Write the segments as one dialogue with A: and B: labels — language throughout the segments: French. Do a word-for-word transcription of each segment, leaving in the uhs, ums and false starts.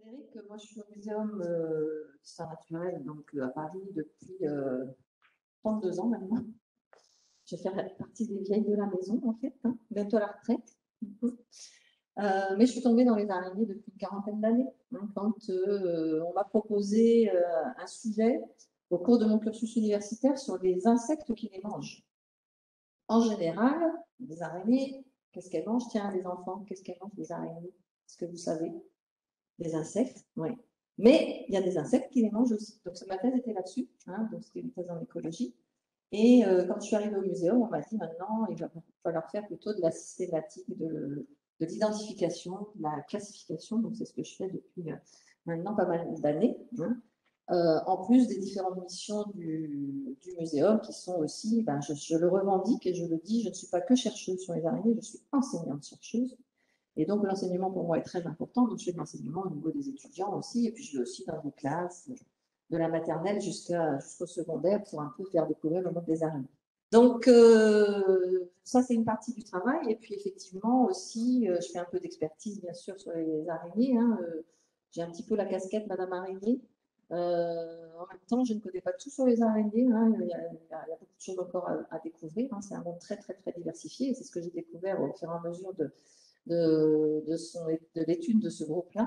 A: Frédéric, moi je suis au Muséum euh, d'histoire naturelle donc, euh, à Paris depuis euh, trente-deux ans maintenant. Je vais faire partie des vieilles de la maison en fait, hein, bientôt à la retraite. Du coup. Euh, mais je suis tombée dans les araignées depuis une quarantaine d'années, hein, quand euh, on m'a proposé euh, un sujet au cours de mon cursus universitaire sur les insectes qui les mangent. En général, les araignées, qu'est-ce qu'elles mangent? Tiens, les enfants, qu'est-ce qu'elles mangent les araignées? Est-ce que vous savez? Des insectes, oui. Mais il y a des insectes qui les mangent aussi. Donc, ma thèse était là-dessus, hein, donc c'était une thèse en écologie. Et euh, quand je suis arrivée au muséum, on m'a dit maintenant, il va falloir faire plutôt de la systématique, de, de l'identification, de la classification. Donc, c'est ce que je fais depuis euh, maintenant pas mal d'années. Hein. Euh, en plus des différentes missions du, du muséum qui sont aussi, ben, je, je le revendique et je le dis, je ne suis pas que chercheuse sur les araignées, je suis enseignante-chercheuse. Et donc, l'enseignement pour moi est très important. Donc, je fais de l'enseignement au niveau des étudiants aussi. Et puis, je vais aussi dans des classes de la maternelle jusqu'à, jusqu'au secondaire pour un peu faire découvrir le monde des araignées. Donc, euh, ça, c'est une partie du travail. Et puis, effectivement, aussi, euh, je fais un peu d'expertise, bien sûr, sur les araignées. Hein. Euh, j'ai un petit peu la casquette Madame Araignée. Euh, en même temps, je ne connais pas tout sur les araignées. Hein. Il, y a, il, y a, il y a beaucoup de choses encore à, à découvrir. Hein. C'est un monde très, très, très diversifié. Et c'est ce que j'ai découvert au fur et à mesure de de, de, son, de l'étude de ce groupe-là.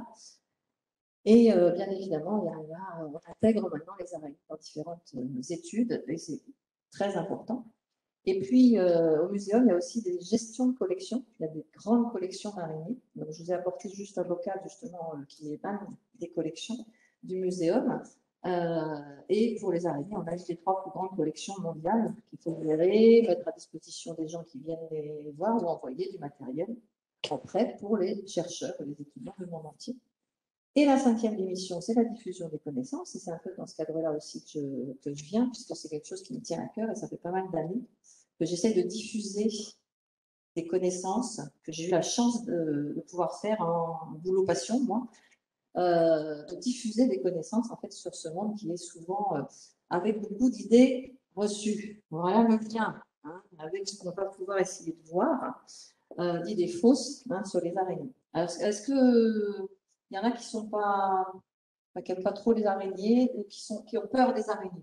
A: Et euh, bien évidemment, il y a, il y a, on intègre maintenant les araignées dans différentes euh, études, et c'est très important. Et puis, euh, au muséum, il y a aussi des gestions de collections. Il y a des grandes collections d'araignées. Donc, je vous ai apporté juste un bocal, justement, euh, qui émane des collections du muséum. Euh, et pour les araignées, on a les trois plus grandes collections mondiales qu'il faut gérer, mettre à disposition des gens qui viennent les voir ou envoyer du matériel prêt pour les chercheurs et les étudiants du monde entier. Et la cinquième émission, c'est la diffusion des connaissances. Et c'est un peu dans ce cadre-là aussi que je, que je viens, puisque c'est quelque chose qui me tient à cœur et ça fait pas mal d'années que j'essaie de diffuser des connaissances que j'ai eu la chance de, de pouvoir faire en boulot passion, moi, euh, de diffuser des connaissances en fait sur ce monde qui est souvent euh, avec beaucoup d'idées reçues. Voilà le lien, hein, avec ce qu'on va pouvoir essayer de voir. Euh, d'idées fausses hein, sur les araignées. Est-ce que il y en a qui sont pas, qui n'aiment pas trop les araignées ou qui sont qui ont peur des araignées?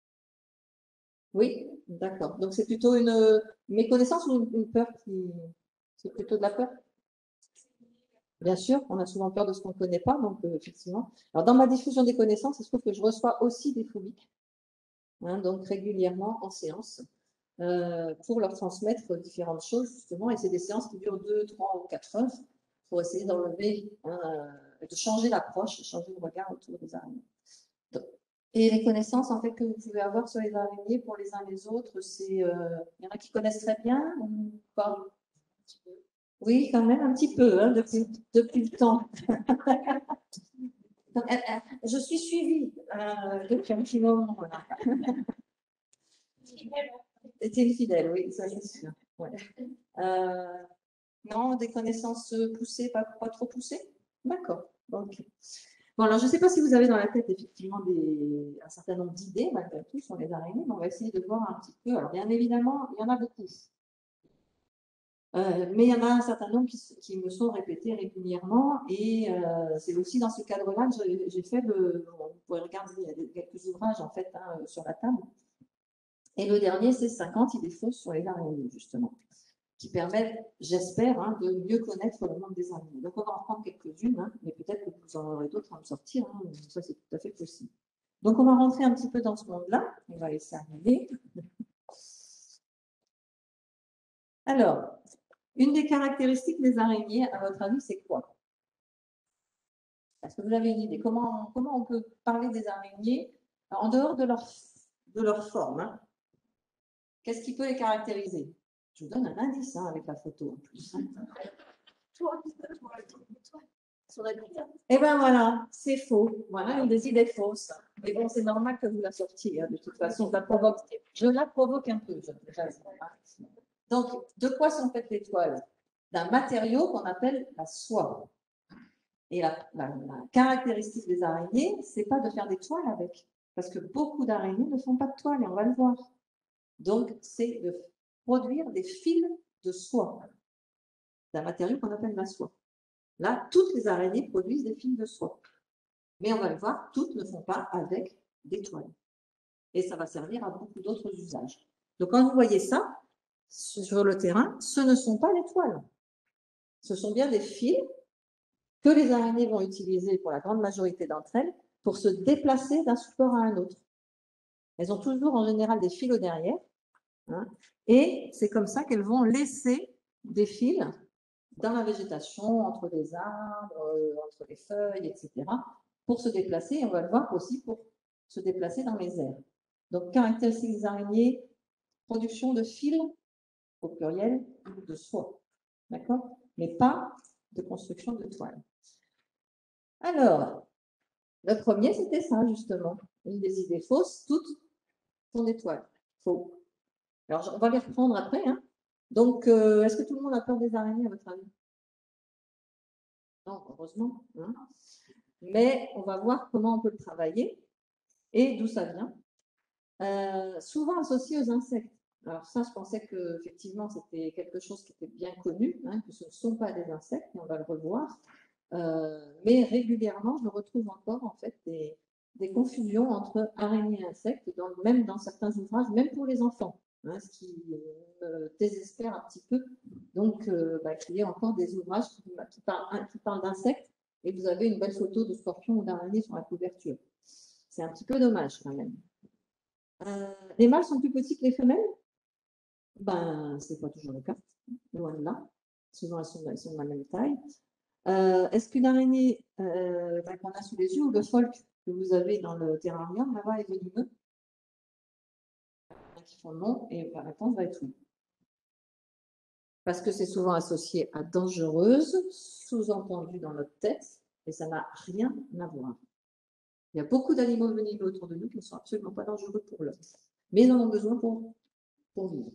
A: Oui, d'accord. Donc c'est plutôt une méconnaissance ou une, une peur qui c'est plutôt de la peur? Bien sûr, on a souvent peur de ce qu'on ne connaît pas, donc euh, effectivement. Alors dans ma diffusion des connaissances, il se trouve que je reçois aussi des phobiques, hein, donc régulièrement en séance. Euh, pour leur transmettre différentes choses, justement, et c'est des séances qui durent deux, trois ou quatre heures pour essayer d'enlever, hein, de changer l'approche, changer le regard autour des araignées. Donc, et les connaissances en fait que vous pouvez avoir sur les araignées pour les uns les autres, c'est, euh, il y en a qui connaissent très bien ou pas? Oui, quand même un petit peu, hein, depuis, depuis le temps. Donc, euh, euh, je suis suivie euh, depuis un petit moment. Voilà. C'était une fidèle, oui, ça c'est sûr. Ouais. Euh, non, des connaissances poussées, pas, pas trop poussées? D'accord. Ok. Bon, alors je ne sais pas si vous avez dans la tête effectivement des, un certain nombre d'idées, malgré tout, sur les araignées, mais on va essayer de voir un petit peu. Alors, bien évidemment, il y en a beaucoup. Euh, mais il y en a un certain nombre qui, qui me sont répétés régulièrement et euh, c'est aussi dans ce cadre-là que j'ai fait le. Bon, vous pouvez regarder, il y a des, quelques ouvrages en fait hein, sur la table. Et le dernier, c'est cinquante idées fausses sur les araignées, justement, qui permettent, j'espère, hein, de mieux connaître le monde des araignées. Donc, on va en prendre quelques-unes, hein, mais peut-être que vous en aurez d'autres à me sortir. Hein, ça, c'est tout à fait possible. Donc, on va rentrer un petit peu dans ce monde-là. On va laisser arriver. Alors, une des caractéristiques des araignées, à votre avis, c'est quoi? Est-ce que vous avez une idée? Comment, comment on peut parler des araignées en dehors de leur, de leur forme hein? Qu'est-ce qui peut les caractériser? Je vous donne un indice hein, avec la photo en plus. Hein. Eh bien voilà, c'est faux. Voilà une des idées fausses. Mais bon, c'est normal que vous la sortiez. Hein, de toute façon, je la provoque, je la provoque un peu. Je Donc, de quoi sont faites les toiles? D'un matériau qu'on appelle la soie. Et la, la, la caractéristique des araignées, c'est pas de faire des toiles avec. Parce que beaucoup d'araignées ne font pas de toiles, et on va le voir. Donc, c'est de produire des fils de soie. D'un matériau qu'on appelle la soie. Là, toutes les araignées produisent des fils de soie. Mais on va le voir, toutes ne font pas avec des toiles. Et ça va servir à beaucoup d'autres usages. Donc, quand vous voyez ça sur le terrain, ce ne sont pas les toiles. Ce sont bien des fils que les araignées vont utiliser pour la grande majorité d'entre elles pour se déplacer d'un support à un autre. Elles ont toujours en général des fils au derrière, hein, et c'est comme ça qu'elles vont laisser des fils dans la végétation, entre les arbres, euh, entre les feuilles, et cetera, pour se déplacer, et on va le voir aussi pour se déplacer dans les airs. Donc, caractéristiques des araignées, production de fils, au pluriel, de soie, d'accord? Mais pas de construction de toile. Alors, le premier, c'était ça, justement. Une des idées fausses, toutes sont des toiles. Faux. Alors, on va les reprendre après. Hein. Donc, euh, est-ce que tout le monde a peur des araignées, à votre avis? Non, heureusement. Hein. Mais on va voir comment on peut le travailler et d'où ça vient. Euh, souvent associé aux insectes. Alors ça, je pensais que effectivement c'était quelque chose qui était bien connu, hein, que ce ne sont pas des insectes, et on va le revoir. Euh, mais régulièrement, je retrouve encore en fait des, des confusions entre araignées et insectes, dans, même dans certains ouvrages, même pour les enfants, hein, ce qui me désespère un petit peu. Donc, euh, bah, qu'il y ait encore des ouvrages qui, qui parlent, qui parlent d'insectes et vous avez une belle photo de scorpion ou d'araignée sur la couverture. C'est un petit peu dommage quand même. Euh, les mâles sont plus petits que les femelles? Ben, ce n'est pas toujours le cas, loin de là. Souvent, elles sont, elles sont de la même taille. Euh, Est-ce qu'une araignée euh, ben, qu'on a sous les yeux ou le folk que vous avez dans le terrarium là-bas est venimeux? Qui font non, et la réponse va être oui. Parce que c'est souvent associé à dangereuse, sous-entendu dans notre tête, et ça n'a rien à voir. Il y a beaucoup d'animaux venimeux autour de nous qui ne sont absolument pas dangereux pour l'homme, mais ils en ont besoin pour, pour vivre.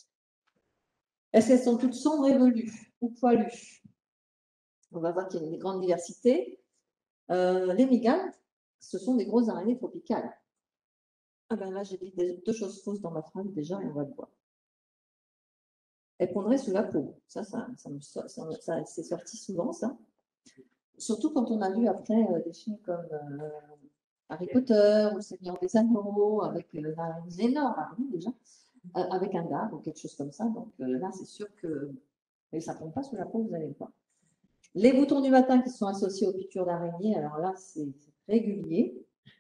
A: Est-ce qu'elles sont toutes sombres et velues ou poilues? On va voir qu'il y a une grande diversité. Euh, les mygales, ce sont des grosses araignées tropicales. Ah ben là, j'ai dit deux choses fausses dans ma phrase déjà et on va le voir. Elles pondraient sous la peau. Ça, ça, ça, me, ça, ça c'est sorti souvent, ça. Surtout quand on a vu après euh, des films comme euh, Harry Potter ou Le Seigneur des Anneaux, avec euh, une énorme araignée déjà, euh, avec un dard ou quelque chose comme ça. Donc euh, là, c'est sûr que mais ça ne tombe pas sous la peau, vous allez le voir. Les boutons du matin qui sont associés aux piqûres d'araignée, alors là, c'est régulier.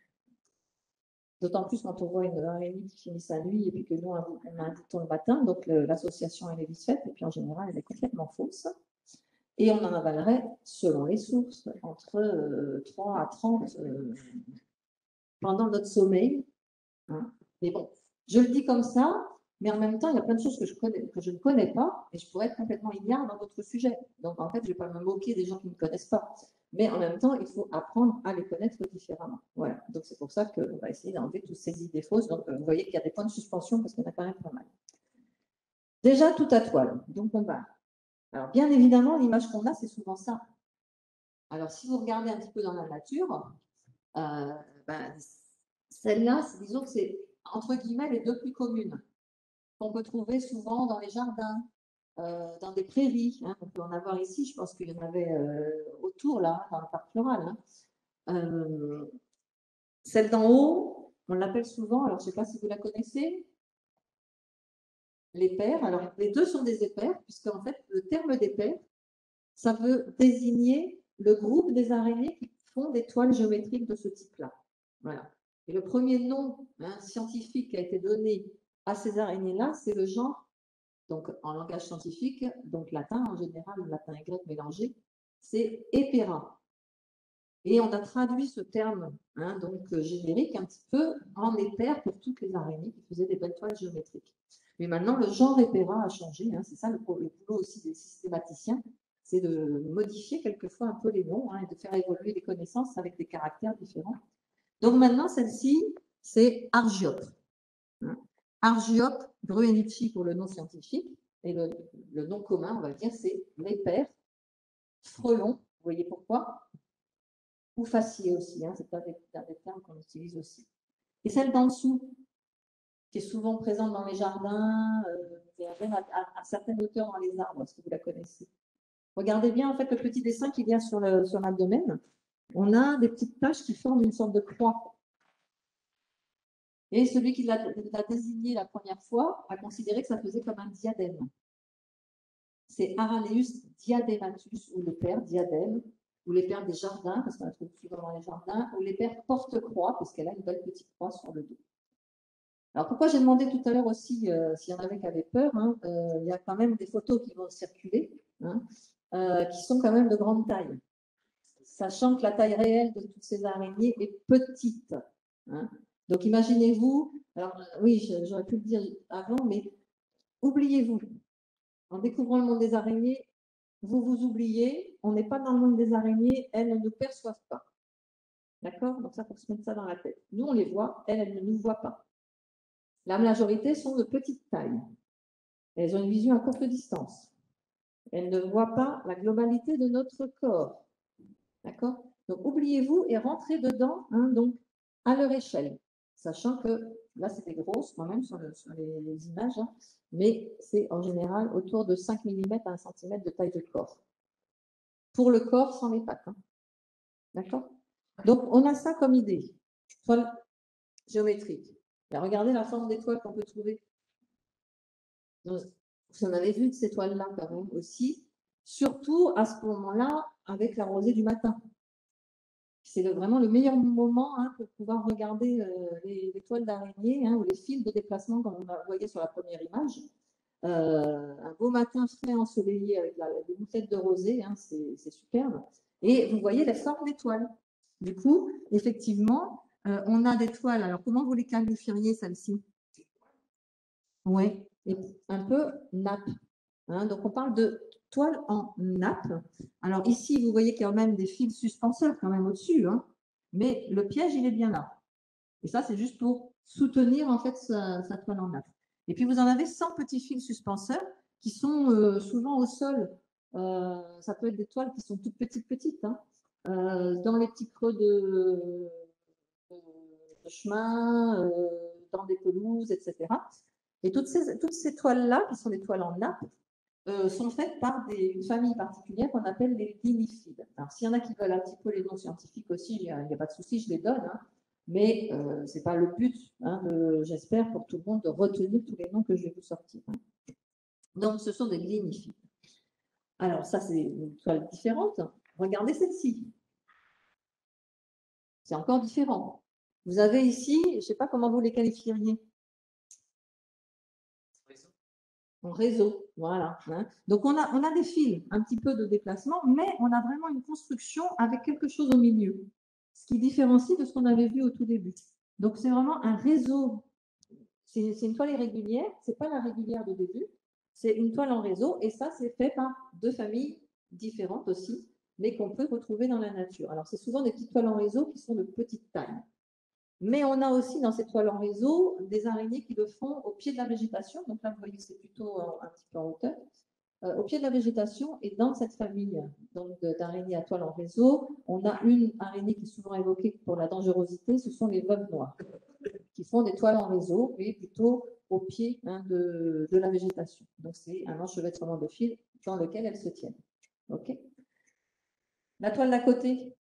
A: D'autant plus quand on voit une araignée qui finit sa nuit et puis que nous, on a un bouton le matin. Donc, l'association, elle est vite faite. Et puis, en général, elle est complètement fausse. Et on en avalerait, selon les sources, entre euh, trois à trente euh, pendant notre sommeil. Hein. Mais bon, je le dis comme ça, mais en même temps, il y a plein de choses que je, connais, que je ne connais pas et je pourrais être complètement ignare dans d'autres sujets. Donc, en fait, je ne vais pas me moquer des gens qui ne connaissent pas. Mais en même temps, il faut apprendre à les connaître différemment. Voilà. Donc, c'est pour ça qu'on va essayer d'enlever toutes ces idées fausses. Donc, vous voyez qu'il y a des points de suspension parce qu'il y en a quand même pas mal. Déjà, tout à toile. Donc, on va. Alors, bien évidemment, l'image qu'on a, c'est souvent ça. Alors, si vous regardez un petit peu dans la nature, euh, ben, celle-là, disons que c'est, entre guillemets, les deux plus communes qu'on peut trouver souvent dans les jardins, euh, dans des prairies. Hein. On peut en avoir ici, je pense qu'il y en avait euh, autour, là, dans le parc floral. Hein. Euh, celle d'en haut, on l'appelle souvent, alors je ne sais pas si vous la connaissez, l'éper. Alors, les deux sont des épers, puisque en fait, le terme d'éper, ça veut désigner le groupe des araignées qui font des toiles géométriques de ce type-là. Voilà. Et le premier nom hein, scientifique qui a été donné à ces araignées-là, c'est le genre, donc en langage scientifique, donc latin en général, latin et grec mélangé, c'est Epera. Et on a traduit ce terme hein, donc générique un petit peu en épère pour toutes les araignées qui faisaient des belles toiles géométriques. Mais maintenant, le genre Epera a changé. Hein, c'est ça le, le boulot aussi des systématiciens, c'est de modifier quelquefois un peu les noms hein, et de faire évoluer les connaissances avec des caractères différents. Donc maintenant, celle-ci, c'est Argiope. Hein. Argiope bruenici pour le nom scientifique, et le, le nom commun, on va dire, c'est l'épère frelon. Vous voyez pourquoi? Ou facier aussi, hein, c'est un des, un des termes qu'on utilise aussi. Et celle d'en dessous, qui est souvent présente dans les jardins, euh, même à, à, à certaines hauteurs dans les arbres, est-ce que vous la connaissez? Regardez bien en fait le petit dessin qu'il y a sur l'abdomen. on a des petites taches qui forment une sorte de croix. Et celui qui l'a désigné la première fois a considéré que ça faisait comme un diadème. C'est Araneus diadematus, ou le père diadème, ou les pères des jardins, parce qu'on la trouve souvent dans les jardins, ou les pères porte-croix, parce qu'elle a une belle petite croix sur le dos. Alors pourquoi j'ai demandé tout à l'heure aussi euh, s'il y en avait qui avaient peur, hein, euh, il y a quand même des photos qui vont circuler, hein, euh, qui sont quand même de grande taille, sachant que la taille réelle de toutes ces araignées est petite. Hein. Donc imaginez-vous, alors oui, j'aurais pu le dire avant, mais oubliez-vous, en découvrant le monde des araignées, vous vous oubliez, on n'est pas dans le monde des araignées, elles ne nous perçoivent pas. D'accord? Donc ça, il faut se mettre ça dans la tête. Nous, on les voit, elles, elles ne nous voient pas. La majorité sont de petite taille. Elles ont une vision à courte distance. Elles ne voient pas la globalité de notre corps. D'accord? Donc, oubliez-vous et rentrez dedans, hein, donc, à leur échelle. Sachant que, là, c'était grosse quand même sur, le, sur les, les images, hein, mais c'est en général autour de cinq millimètres à un centimètre de taille de corps. Pour le corps, sans les pattes. Hein. D'accord? Donc, on a ça comme idée. Toile géométrique. Et regardez la forme d'étoile qu'on peut trouver. Donc, vous en avez vu de ces toiles-là quand même aussi, surtout à ce moment-là avec la rosée du matin. C'est vraiment le meilleur moment hein, pour pouvoir regarder euh, les, les toiles d'araignée hein, ou les fils de déplacement comme on voyait sur la première image. Euh, un beau matin frais ensoleillé avec la, des moussettes de rosée, hein, c'est superbe. Et vous voyez la forme des toiles. Du coup, effectivement, euh, on a des toiles. Alors, comment vous les qualifieriez, celles-ci? Oui, un peu nappe. Hein, donc, on parle de toile en nappe. Alors, ici, vous voyez qu'il y a quand même des fils suspenseurs quand même au-dessus. Hein, mais le piège, il est bien là. Et ça, c'est juste pour soutenir en fait sa, sa toile en nappe. Et puis, vous en avez cent petits fils suspenseurs qui sont euh, souvent au sol. Euh, ça peut être des toiles qui sont toutes petites, petites, hein, euh, dans les petits creux de, de, de chemin, euh, dans des pelouses, et cetera. Et toutes ces, toutes ces toiles-là, qui sont des toiles en nappe, euh, sont faites par des, une famille particulière qu'on appelle les ligniphides. Alors, s'il y en a qui veulent un petit peu les noms scientifiques aussi, il n'y a, a, pas de souci, je les donne. Hein. Mais euh, ce n'est pas le but, hein, j'espère, pour tout le monde de retenir tous les noms que je vais vous sortir. Hein. Donc, ce sont des ligniphides. Alors, ça, c'est une toile différente. Regardez celle-ci. C'est encore différent. Vous avez ici, je ne sais pas comment vous les qualifieriez. En réseau, voilà. Hein. Donc, on a, on a des fils, un petit peu de déplacement, mais on a vraiment une construction avec quelque chose au milieu, ce qui différencie de ce qu'on avait vu au tout début. Donc, c'est vraiment un réseau. C'est une toile irrégulière, ce n'est pas la régulière de début, c'est une toile en réseau, et ça, c'est fait par deux familles différentes aussi, mais qu'on peut retrouver dans la nature. Alors, c'est souvent des petites toiles en réseau qui sont de petite taille. Mais on a aussi dans ces toiles en réseau des araignées qui le font au pied de la végétation. Donc là, vous voyez que c'est plutôt un petit peu en hauteur. Euh, au pied de la végétation et dans cette famille d'araignées à toile en réseau, on a une araignée qui est souvent évoquée pour la dangerosité, ce sont les veuves noires, qui font des toiles en réseau, mais plutôt au pied hein, de, de la végétation. Donc c'est un enchevêtrement de fils dans lequel elles se tiennent. Ok. La toile d'à côté.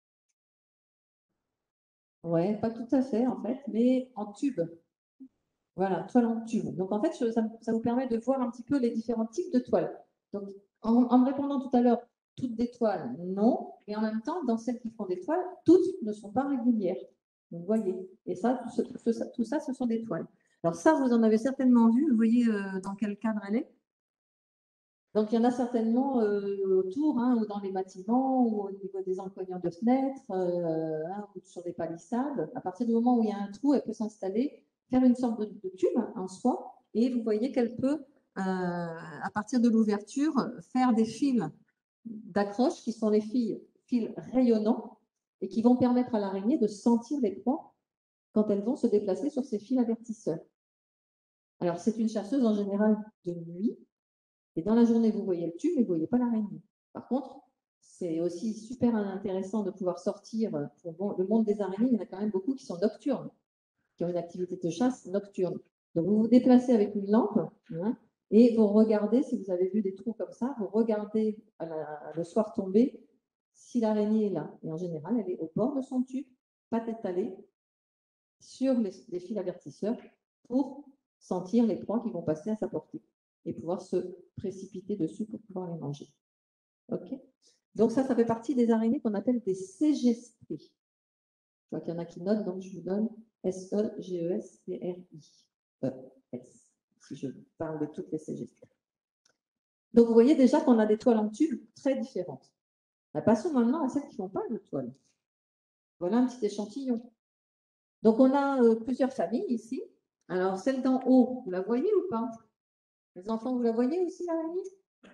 A: Ouais, pas tout à fait en fait, mais en tube. Voilà, toile en tube. Donc en fait, ça, ça, vous permet de voir un petit peu les différents types de toiles. Donc en, en me répondant tout à l'heure, toutes des toiles, non. Et en même temps, dans celles qui font des toiles, toutes ne sont pas régulières. Vous voyez. Et ça, tout, ce, tout, ça, tout ça, ce sont des toiles. Alors ça, vous en avez certainement vu. Vous voyez euh, dans quel cadre elle est. Donc, il y en a certainement euh, autour, hein, ou dans les bâtiments, ou au niveau des encoignures de fenêtres, euh, hein, ou sur des palissades. À partir du moment où il y a un trou, elle peut s'installer, faire une sorte de, de tube en soi, et vous voyez qu'elle peut, euh, à partir de l'ouverture, faire des fils d'accroche qui sont les fils, fils rayonnants et qui vont permettre à l'araignée de sentir les proies quand elles vont se déplacer sur ces fils avertisseurs. Alors, c'est une chasseuse en général de nuit. Et dans la journée, vous voyez le tube, mais vous ne voyez pas l'araignée. Par contre, c'est aussi super intéressant de pouvoir sortir. Pour le monde des araignées, il y en a quand même beaucoup qui sont nocturnes, qui ont une activité de chasse nocturne. Donc, vous vous déplacez avec une lampe hein, et vous regardez, si vous avez vu des trous comme ça, vous regardez à la, le soir tombé si l'araignée est là, et en général, elle est au bord de son tube, pattes étalées, sur les, les fils avertisseurs, pour sentir les proies qui vont passer à sa portée et pouvoir se précipiter dessus pour pouvoir les manger. Ok. Donc ça, ça fait partie des araignées qu'on appelle des cégestries. Je vois qu'il y en a qui notent, donc je vous donne S E G E S T R I E S, si je parle de toutes les cégestries. Donc vous voyez déjà qu'on a des toiles en tube très différentes. Passons maintenant à celles qui ne font pas de toile. Voilà un petit échantillon. Donc on a euh, plusieurs familles ici. Alors celle d'en haut, vous la voyez ou pas? Les enfants, vous la voyez aussi, l'araignée?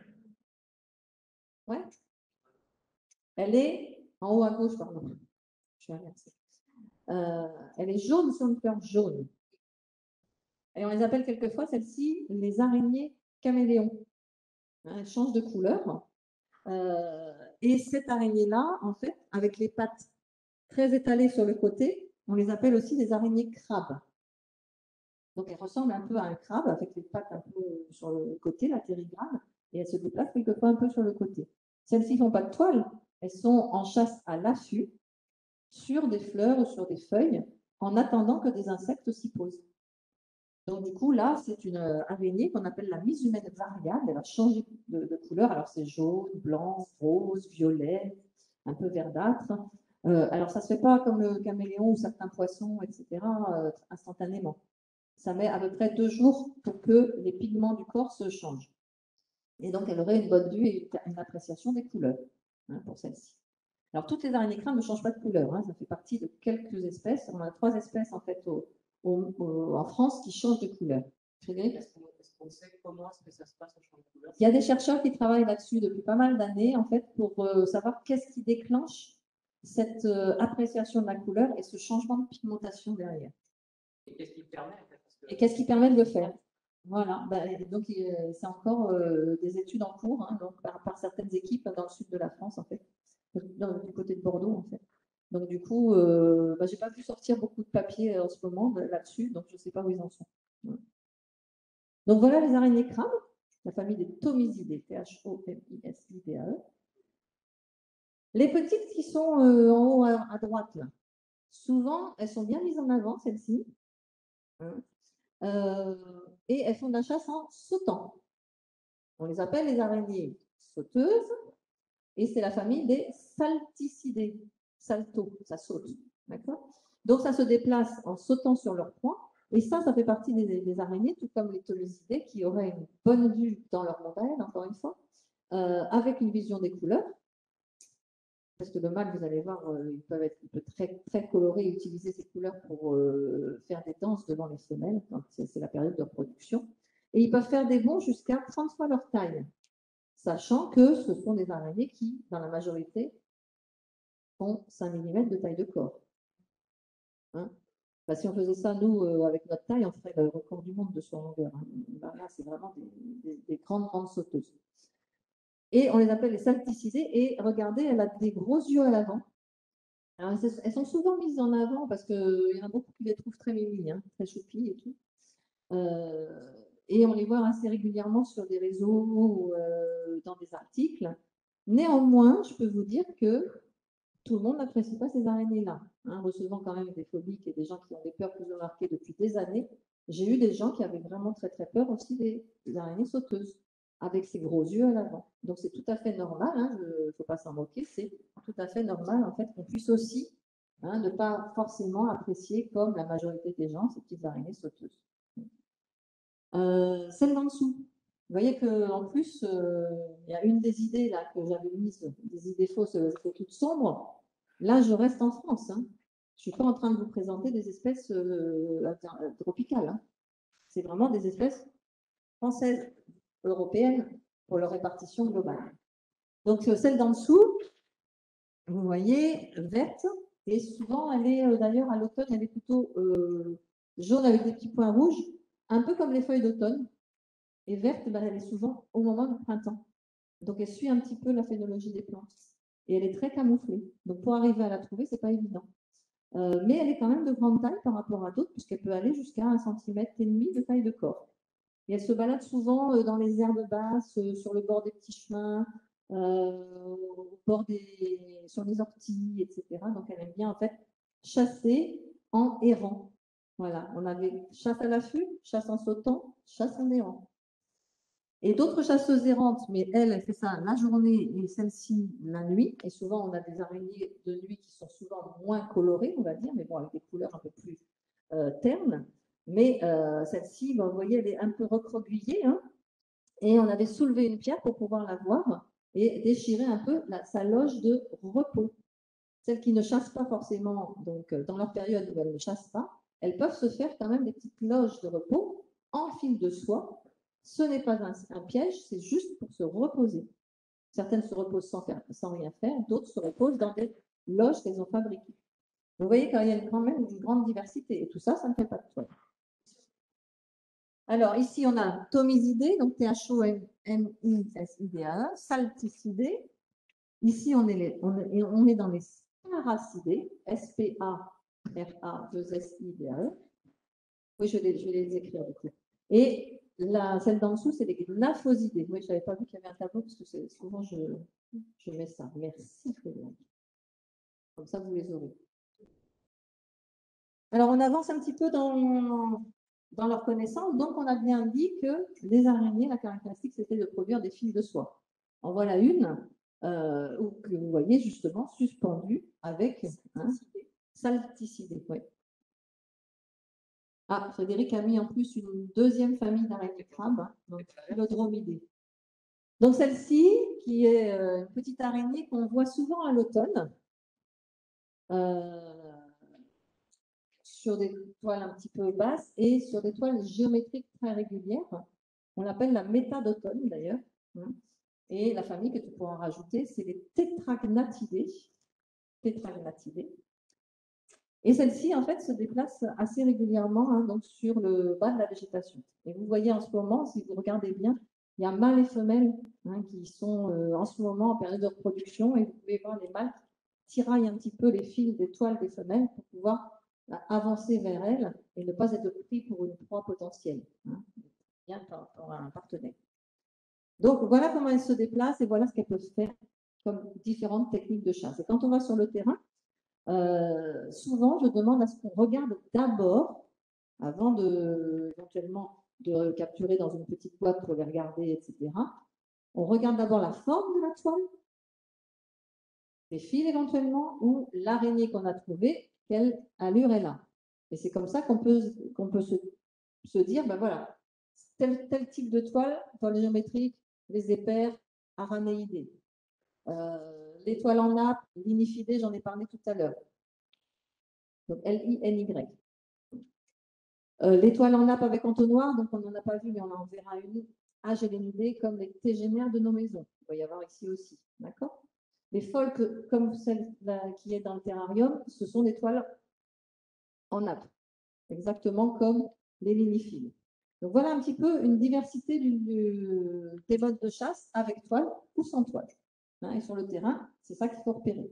A: Ouais. Elle est en haut à gauche, pardon. Je vais inverser. Euh, elle est jaune sur une fleur jaune. Et on les appelle quelquefois, celles-ci, les araignées caméléons. Hein, elles changent de couleur. Euh, et cette araignée-là, en fait, avec les pattes très étalées sur le côté, on les appelle aussi des araignées crabes. Donc, elles ressemblent un peu à un crabe, avec les pattes un peu sur le côté, la terrigrade, et elles se déplacent quelquefois un peu sur le côté. Celles-ci ne font pas de toile, elles sont en chasse à l'affût, sur des fleurs ou sur des feuilles, en attendant que des insectes s'y posent. Donc, du coup, là, c'est une araignée qu'on appelle la mise humaine variable. Elle va changer de, de couleur. Alors, c'est jaune, blanc, rose, violet, un peu verdâtre. Euh, alors, ça ne se fait pas comme le caméléon ou certains poissons, et cetera, euh, instantanément. Ça met à peu près deux jours pour que les pigments du corps se changent. Et donc, elle aurait une bonne vue et une appréciation des couleurs, hein, pour celle-ci. Alors, toutes les araignées crabes ne changent pas de couleur. Hein, ça fait partie de quelques espèces. On a trois espèces, en fait, au, au, au, en France qui changent de couleur.
B: Est-ce qu'on sait comment est-ce que ça se passe au changement de couleur?
A: Il y a des chercheurs qui travaillent là-dessus depuis pas mal d'années, en fait, pour euh, savoir qu'est-ce qui déclenche cette euh, appréciation de la couleur et ce changement de pigmentation derrière.
B: Et qu'est-ce qui permet en fait,
A: Et qu'est-ce qui permet de le faire? Voilà, bah, donc c'est encore euh, des études en cours, hein, donc, par, par certaines équipes dans le sud de la France, en fait, dans, du côté de Bordeaux, en fait. Donc du coup, euh, bah, j'ai pas pu sortir beaucoup de papiers en ce moment là-dessus, donc je ne sais pas où ils en sont. Donc voilà les araignées crabes, la famille des Thomisidés, T H O M I S I D A E. Les petites qui sont euh, en haut à, à droite, là, souvent, elles sont bien mises en avant, celles-ci. Hein. Euh, et elles font de la chasse en sautant. On les appelle les araignées sauteuses, et c'est la famille des salticidés. Salto, ça saute. D'accord? Donc ça se déplace en sautant sur leur proie, et ça, ça fait partie des, des araignées, tout comme les thomisidés, qui auraient une bonne vue dans leur monde à elles, encore une fois, euh, avec une vision des couleurs. Parce que le mâle, vous allez voir, euh, ils peuvent être peut très, très colorés et utiliser ces couleurs pour euh, faire des danses devant les femelles, quand c'est la période de reproduction. Et ils peuvent faire des bonds jusqu'à trente fois leur taille, sachant que ce sont des araignées qui, dans la majorité, font cinq millimètres de taille de corps. Hein, bah, si on faisait ça, nous, euh, avec notre taille, on ferait le record du monde de son longueur. Hein. Bah, là, c'est vraiment des, des, des grandes, grandes sauteuses. Et on les appelle les salticidés. Et regardez, elle a des gros yeux à l'avant. Alors, elles sont souvent mises en avant parce qu'il y en a beaucoup qui les trouvent très mimi, hein, très choupies et tout. Euh, et on les voit assez régulièrement sur des réseaux ou euh, dans des articles. Néanmoins, je peux vous dire que tout le monde n'apprécie pas ces araignées-là. Hein, recevant quand même des phobiques et des gens qui ont des peurs plus marquées depuis des années, j'ai eu des gens qui avaient vraiment très très peur aussi des, des araignées sauteuses, avec ces gros yeux à l'avant. Donc c'est tout à fait normal, il hein, ne faut pas s'en moquer, c'est tout à fait normal en fait qu'on puisse aussi hein, ne pas forcément apprécier comme la majorité des gens ces petites araignées sauteuses. Euh, celle d'en dessous, vous voyez qu'en plus, euh, il y a une des idées là que j'avais mises, des idées fausses, elles étaient toutes sombres. Là, je reste en France. Hein. Je ne suis pas en train de vous présenter des espèces euh, tropicales. Hein. C'est vraiment des espèces françaises, européennes, pour leur répartition globale. Donc, celle d'en dessous, vous voyez, verte, et souvent, elle est euh, d'ailleurs à l'automne, elle est plutôt euh, jaune avec des petits points rouges, un peu comme les feuilles d'automne. Et verte, ben, elle est souvent au moment du printemps. Donc, elle suit un petit peu la phénologie des plantes. Et elle est très camouflée. Donc, pour arriver à la trouver, ce n'est pas évident. Euh, mais elle est quand même de grande taille par rapport à d'autres, puisqu'elle peut aller jusqu'à un centimètre et demi de taille de corps. Et elle se balade souvent euh, dans les herbes basses, euh, sur le bord des petits chemins, euh, au bord des, sur les orties, et cetera. Donc, elle aime bien, en fait, chasser en errant. Voilà, on avait chasse à l'affût, chasse en sautant, chasse en errant. Et d'autres chasseuses errantes, mais elle, elle fait ça la journée et celle-ci la nuit. Et souvent, on a des araignées de nuit qui sont souvent moins colorées, on va dire, mais bon, avec des couleurs un peu plus euh, ternes. Mais euh, celle-ci, ben, vous voyez, elle est un peu recroquevillée, hein, et on avait soulevé une pierre pour pouvoir la voir et déchirer un peu la, sa loge de repos. Celles qui ne chassent pas forcément, donc dans leur période où elles ne chassent pas, elles peuvent se faire quand même des petites loges de repos en fil de soie. Ce n'est pas un, un piège, c'est juste pour se reposer. Certaines se reposent sans, faire, sans rien faire, d'autres se reposent dans des loges qu'elles ont fabriquées. Vous voyez qu'il y a quand même une grande diversité. Et tout ça, ça ne fait pas de toile. Alors, ici, on a Thomisidés, donc T H O M I S I D A E, Salticidés. Ici, on est, les, on, est, on est dans les Sparacidés, S P A R A deux S I D A E. Oui, je vais, je vais les écrire du coup. Et la, celle d'en dessous, c'est les Gnaphosidés. Oui, je n'avais pas vu qu'il y avait un tableau parce que souvent je, je mets ça. Merci, Frédéric. Comme ça, vous les aurez. Alors, on avance un petit peu dans, dans leur connaissance. Donc, on a bien dit que les araignées, la caractéristique, c'était de produire des fils de soie. En voilà une euh, que vous voyez justement suspendue avec un salticidé. Oui. Ah, Frédéric a mis en plus une deuxième famille d'araignées crabes, donc Philodromidés. Donc celle-ci, qui est une petite araignée qu'on voit souvent à l'automne, euh, sur des toiles un petit peu basses et sur des toiles géométriques très régulières. On l'appelle la méta d'automne d'ailleurs. Et la famille que tu pourras rajouter, c'est les Tetragnathidae. Tetragnathidae. Et celle-ci, en fait, se déplace assez régulièrement hein, donc sur le bas de la végétation. Et vous voyez en ce moment, si vous regardez bien, il y a mâles et femelles hein, qui sont euh, en ce moment en période de reproduction. Et vous pouvez voir les mâles qui tiraillent un petit peu les fils des toiles des femelles pour pouvoir avancer vers elles et ne pas être pris pour une proie potentielle, hein, bien par, par un partenaire. Donc, voilà comment elles se déplacent et voilà ce qu'elles peuvent faire comme différentes techniques de chasse. Et quand on va sur le terrain, euh, souvent, je demande à ce qu'on regarde d'abord, avant de, éventuellement de capturer dans une petite boîte pour les regarder, et cetera. On regarde d'abord la forme de la toile, les fils éventuellement, ou l'araignée qu'on a trouvée, quelle allure elle a. Et c'est comme ça qu'on peut, qu'on peut se, se dire, ben voilà, tel, tel type de toile, toile géométrique, les épères, aranéidés. Euh, les toiles en nappe, linifidées, j'en ai parlé tout à l'heure. Donc L I N Y. Euh, les toiles en nappe avec entonnoir, donc on n'en a pas vu, mais on en verra une. Agélénidées comme les tégénaires de nos maisons. Il va y avoir ici aussi. D'accord? Les folles, comme celle là, qui est dans le terrarium, ce sont des toiles en nappe. Exactement comme les liniphiles. Donc voilà un petit peu une diversité du, du, des modes de chasse avec toile ou sans toile. Hein, et sur le terrain, c'est ça qu'il faut repérer.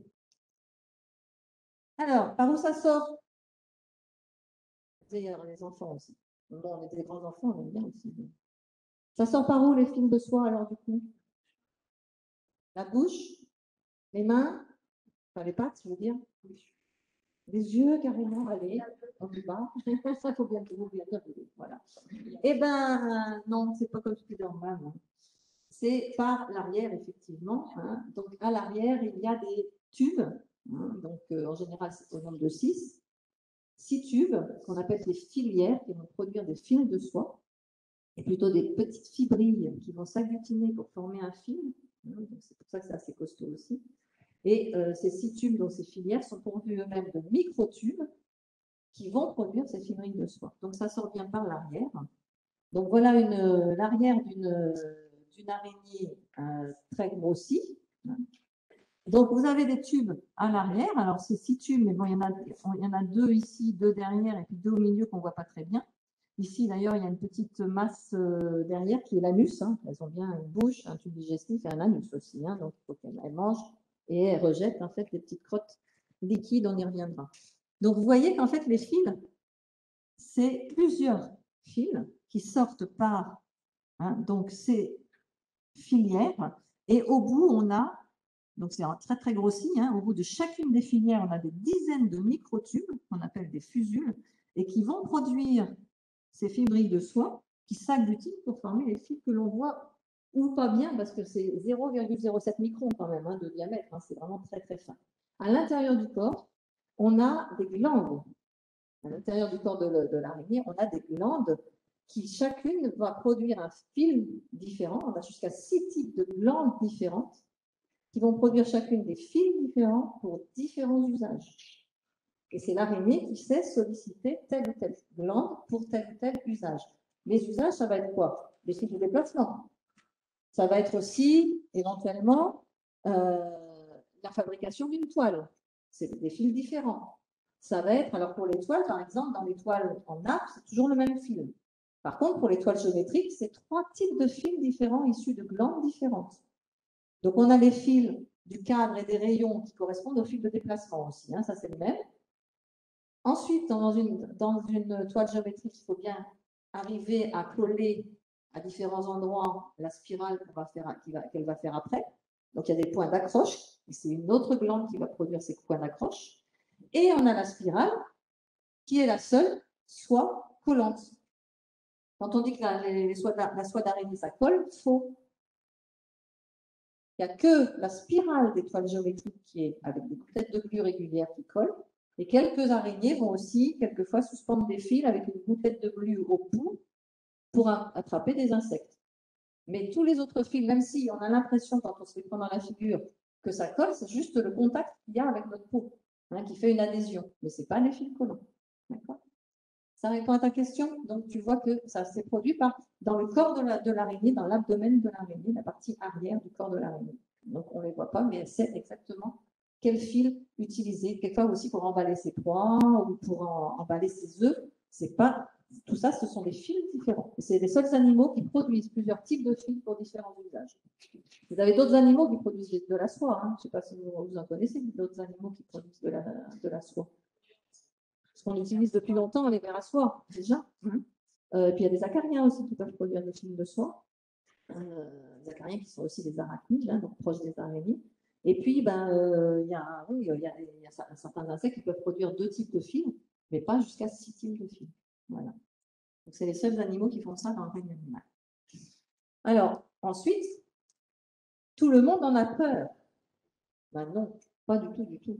A: Alors, par où ça sort? D'ailleurs, les enfants aussi. Bon, on est des grands enfants, on aime bien aussi. Ça sort par où les fils de soie alors du coup? La bouche, les mains, enfin les pattes, je veux dire. Les yeux carrément, allez, en bas. Ça faut bien vous bien dire. Voilà. Eh ben non, c'est pas comme Spider-Man. Hein. C'est par l'arrière effectivement. Hein. Donc à l'arrière il y a des tubes. Hein. Donc euh, en général c'est au nombre de six. Six tubes qu'on appelle des filières qui vont produire des fils de soie. Et plutôt des petites fibrilles qui vont s'agglutiner pour former un fil. C'est pour ça que c'est assez costaud aussi. Et euh, ces six tubes, donc ces filières, sont pourvus eux-mêmes de microtubes qui vont produire ces fibrilles de soie. Donc ça sort bien par l'arrière. Donc voilà l'arrière d'une araignée euh, très grossie. Donc vous avez des tubes à l'arrière. Alors c'est six tubes, mais bon, il y en a, il y en a deux ici, deux derrière, et puis deux au milieu qu'on ne voit pas très bien. Ici, d'ailleurs, il y a une petite masse euh, derrière qui est l'anus. Hein. Elles ont bien une bouche, un tube digestif et un anus aussi. Hein. Donc, il faut qu'elles mangent et elles rejettent en fait les petites crottes liquides. On y reviendra. Donc, vous voyez qu'en fait, les fils, c'est plusieurs fils qui sortent par hein, donc ces filières Et au bout, on a, donc c'est très très grossi, hein, au bout de chacune des filières, on a des dizaines de microtubes, qu'on appelle des fusules, et qui vont produire ces fibrilles de soie qui s'agglutinent pour former les fils que l'on voit, ou pas bien, parce que c'est zéro virgule zéro sept microns quand même hein, de diamètre, hein, c'est vraiment très très fin. À l'intérieur du corps, on a des glandes. À l'intérieur du corps de, de l'araignée, on a des glandes qui chacune va produire un fil différent. On a jusqu'à six types de glandes différentes qui vont produire chacune des fils différents pour différents usages. Et c'est l'araignée qui sait solliciter telle ou telle glande pour tel ou tel usage. Les usages, ça va être quoi? Des fils de déplacement. Ça va être aussi, éventuellement, euh, la fabrication d'une toile. C'est des fils différents. Ça va être, alors pour les toiles, par exemple, dans les toiles en nappe, c'est toujours le même fil. Par contre, pour les toiles géométriques, c'est trois types de fils différents issus de glandes différentes. Donc, on a les fils du cadre et des rayons qui correspondent aux fils de déplacement aussi. Hein, ça, c'est le même. Ensuite, dans une, dans une toile géométrique, il faut bien arriver à coller à différents endroits la spirale qu'elle va, faire, qu'elle va faire après. Donc, il y a des points d'accroche. Et c'est une autre glande qui va produire ces points d'accroche. Et on a la spirale qui est la seule soie collante. Quand on dit que la, les, les soies, la soie d'araignée, ça colle, faux. Il n'y a que la spirale des toiles géométriques qui est avec des gouttelettes de glu régulières qui collent. Et quelques araignées vont aussi, quelquefois, suspendre des fils avec une gouttelette de glu au bout pour attraper des insectes. Mais tous les autres fils, même si on a l'impression, quand on se les prend dans la figure, que ça colle, c'est juste le contact qu'il y a avec notre peau, hein, qui fait une adhésion. Mais ce n'est pas les fils collants. D'accord ? Ça répond à ta question. Donc, tu vois que ça s'est produit par, dans le corps de l'araignée, dans l'abdomen de l'araignée, la partie arrière du corps de l'araignée. Donc, on ne les voit pas, mais elle sait exactement quel fil utiliser. Quelquefois aussi pour emballer ses proies ou pour en, emballer ses œufs. C'est pas, tout ça, ce sont des fils différents. C'est les seuls animaux qui produisent plusieurs types de fils pour différents usages. Vous avez d'autres animaux qui produisent de la soie. Hein. Je ne sais pas si vous, vous en connaissez, d'autres animaux qui produisent de la, de la soie. Ce qu'on utilise depuis longtemps, les vers à soie, déjà. Hein. Euh, et puis il y a des acariens aussi qui peuvent produire des fils de soie. Euh, des acariens qui sont aussi des arachnides, hein, donc proches des araignées. Et puis, ben, euh, il y a, oui, il y a, il y a certains insectes qui peuvent produire deux types de fils, mais pas jusqu'à six types de fils. Voilà. Donc, c'est les seuls animaux qui font ça dans le règne animal. Alors, ensuite, tout le monde en a peur. Ben non, pas du tout, du tout.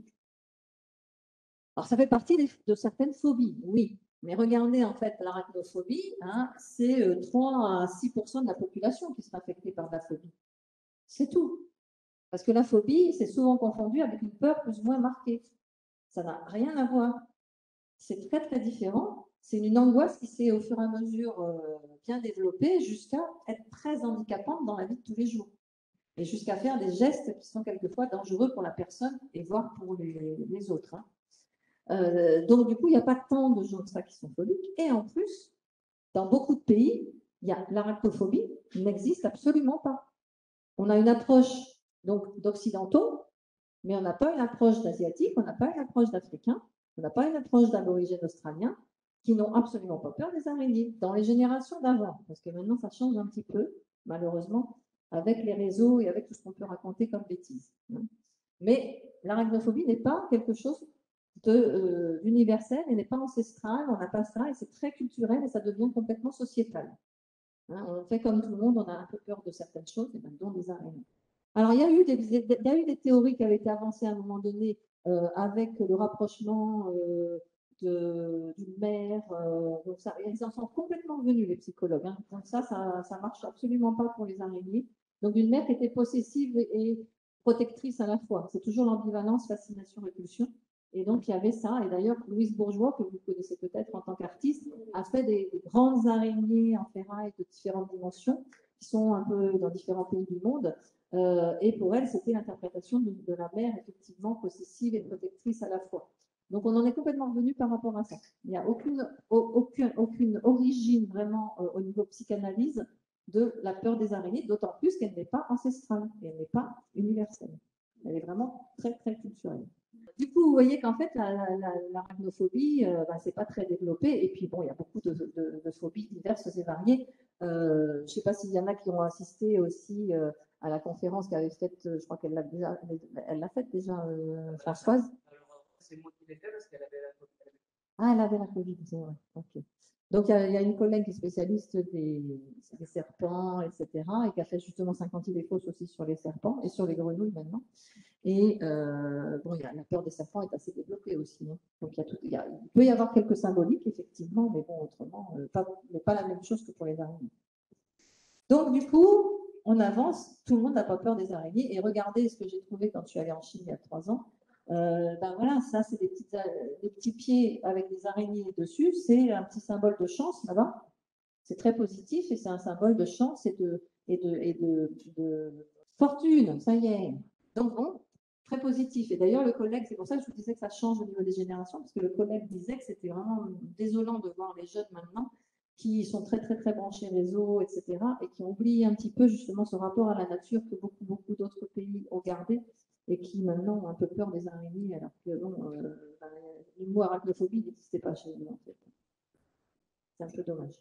A: Alors, ça fait partie de certaines phobies, oui. Mais regardez, en fait, l'arachnophobie, hein, c'est trois à six pour cent de la population qui sera affectée par la phobie. C'est tout. Parce que la phobie, c'est souvent confondu avec une peur plus ou moins marquée. Ça n'a rien à voir. C'est très, très différent. C'est une angoisse qui s'est au fur et à mesure euh, bien développée jusqu'à être très handicapante dans la vie de tous les jours. Et jusqu'à faire des gestes qui sont quelquefois dangereux pour la personne et voire pour les, les autres. Hein. Euh, donc, du coup, il n'y a pas tant de gens que ça qui sont phobiques. Et en plus, dans beaucoup de pays, l'arachnophobie n'existe absolument pas. On a une approche d'occidentaux, mais on n'a pas une approche d'asiatique, on n'a pas une approche d'africain, on n'a pas une approche d'aborigènes australiens qui n'ont absolument pas peur des araignées dans les générations d'avant. Parce que maintenant, ça change un petit peu, malheureusement, avec les réseaux et avec tout ce qu'on peut raconter comme bêtises. Mais l'arachnophobie n'est pas quelque chose d'universel, euh, elle n'est pas ancestrale, on n'a pas ça, et c'est très culturel et ça devient complètement sociétal. Hein, on fait comme tout le monde, on a un peu peur de certaines choses, et ben, dont des araignées. Alors, il y, a eu des, il y a eu des théories qui avaient été avancées à un moment donné euh, avec le rapprochement euh, d'une mère. Euh, donc ça, ils en sont complètement venus, les psychologues. Hein. Donc ça, ça ne marche absolument pas pour les araignées. Donc, une mère qui était possessive et protectrice à la fois. C'est toujours l'ambivalence, fascination, répulsion. Et donc, il y avait ça. Et d'ailleurs, Louise Bourgeois, que vous connaissez peut-être en tant qu'artiste, a fait des, des grandes araignées en ferraille de différentes dimensions, qui sont un peu dans différents pays du monde. Euh, et pour elle, c'était l'interprétation de, de la mère, effectivement, possessive et protectrice à la fois. Donc, on en est complètement revenu par rapport à ça. Il n'y a aucune, aucune, aucune origine vraiment euh, au niveau psychanalyse de la peur des araignées, d'autant plus qu'elle n'est pas ancestrale, et elle n'est pas universelle. Elle est vraiment très, très culturelle. Du coup, vous voyez qu'en fait, l'arachnophobie, la, la, la, euh, ben, c'est pas très développé. Et puis, bon, il y a beaucoup de, de, de phobies diverses et variées. Euh, je ne sais pas s'il y en a qui ont assisté aussi euh, à la conférence qu'avait faite, je crois qu'elle l'a déjà, elle l'a faite déjà, euh, Françoise.
B: Alors, c'est moi qui l'ai fait parce qu'elle avait la Covid.
A: Ah, elle avait la Covid, c'est vrai. Okay. Donc, il y, y a une collègue qui est spécialiste des, des serpents, et cetera, et qui a fait justement cinquante idées fausses aussi sur les serpents et sur les grenouilles maintenant. Et euh, bon, y a, la peur des serpents est assez développée aussi. Hein. Donc, y a tout, y a, il peut y avoir quelques symboliques, effectivement, mais bon, autrement, euh, pas, mais pas la même chose que pour les araignées. Donc, du coup, on avance. Tout le monde n'a pas peur des araignées. Et regardez ce que j'ai trouvé quand je suis allée en Chine il y a trois ans. Euh, ben voilà, ça, c'est des, des petits pieds avec des araignées dessus. C'est un petit symbole de chance là-bas. C'est très positif et c'est un symbole de chance et de, et de, et de, de fortune. Ça y est. Donc, bon, très positif. Et d'ailleurs, le collègue, c'est pour ça que je vous disais que ça change au niveau des générations, parce que le collègue disait que c'était vraiment désolant de voir les jeunes maintenant qui sont très, très, très branchés réseau, et cetera, et qui ont oublié un petit peu justement ce rapport à la nature que beaucoup, beaucoup d'autres pays ont gardé et qui maintenant ont un peu peur des araignées, alors que bon, euh, ben, le mot arachnophobie n'existait pas chez nous, en fait. C'est un peu dommage.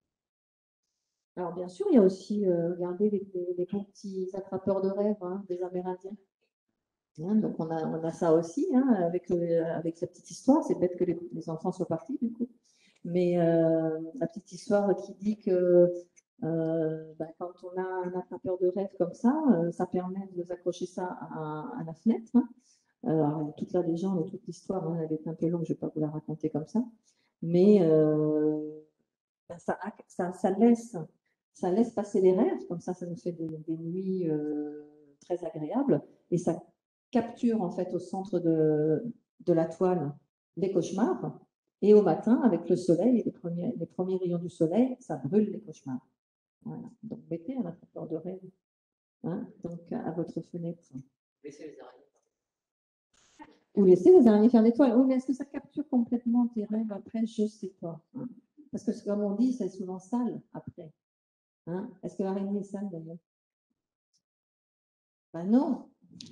A: Alors, bien sûr, il y a aussi, euh, regardez, les, les, les petits attrapeurs de rêves hein, des Amérindiens. Hein, donc, on a, on a ça aussi, hein, avec, euh, avec sa petite histoire. C'est bête que les, les enfants soient partis, du coup. Mais euh, la petite histoire qui dit que euh, bah, quand on a un attrapeur de rêve comme ça, euh, ça permet de s'accrocher ça à, à, la fenêtre. Hein. Alors, toute la légende et toute l'histoire, hein, elle est un peu longue, je ne vais pas vous la raconter comme ça. Mais euh, bah, ça, ça, ça, laisse, ça laisse passer les rêves, comme ça, ça nous fait des, des nuits euh, très agréables. Et ça capture en fait au centre de, de la toile les cauchemars. Et au matin, avec le soleil et les premiers, les premiers rayons du soleil, ça brûle les cauchemars. Voilà. Donc, mettez un attrapeur de rêve hein, donc, à votre fenêtre.
B: Laissez les araignées.
A: Ou laissez les araignées faire des toiles. Oui, mais est-ce que ça capture complètement tes rêves après? Je ne sais pas. Hein. Parce que, comme on dit, c'est souvent sale après. Hein. Est-ce que l'araignée est sale d'ailleurs? Ben non.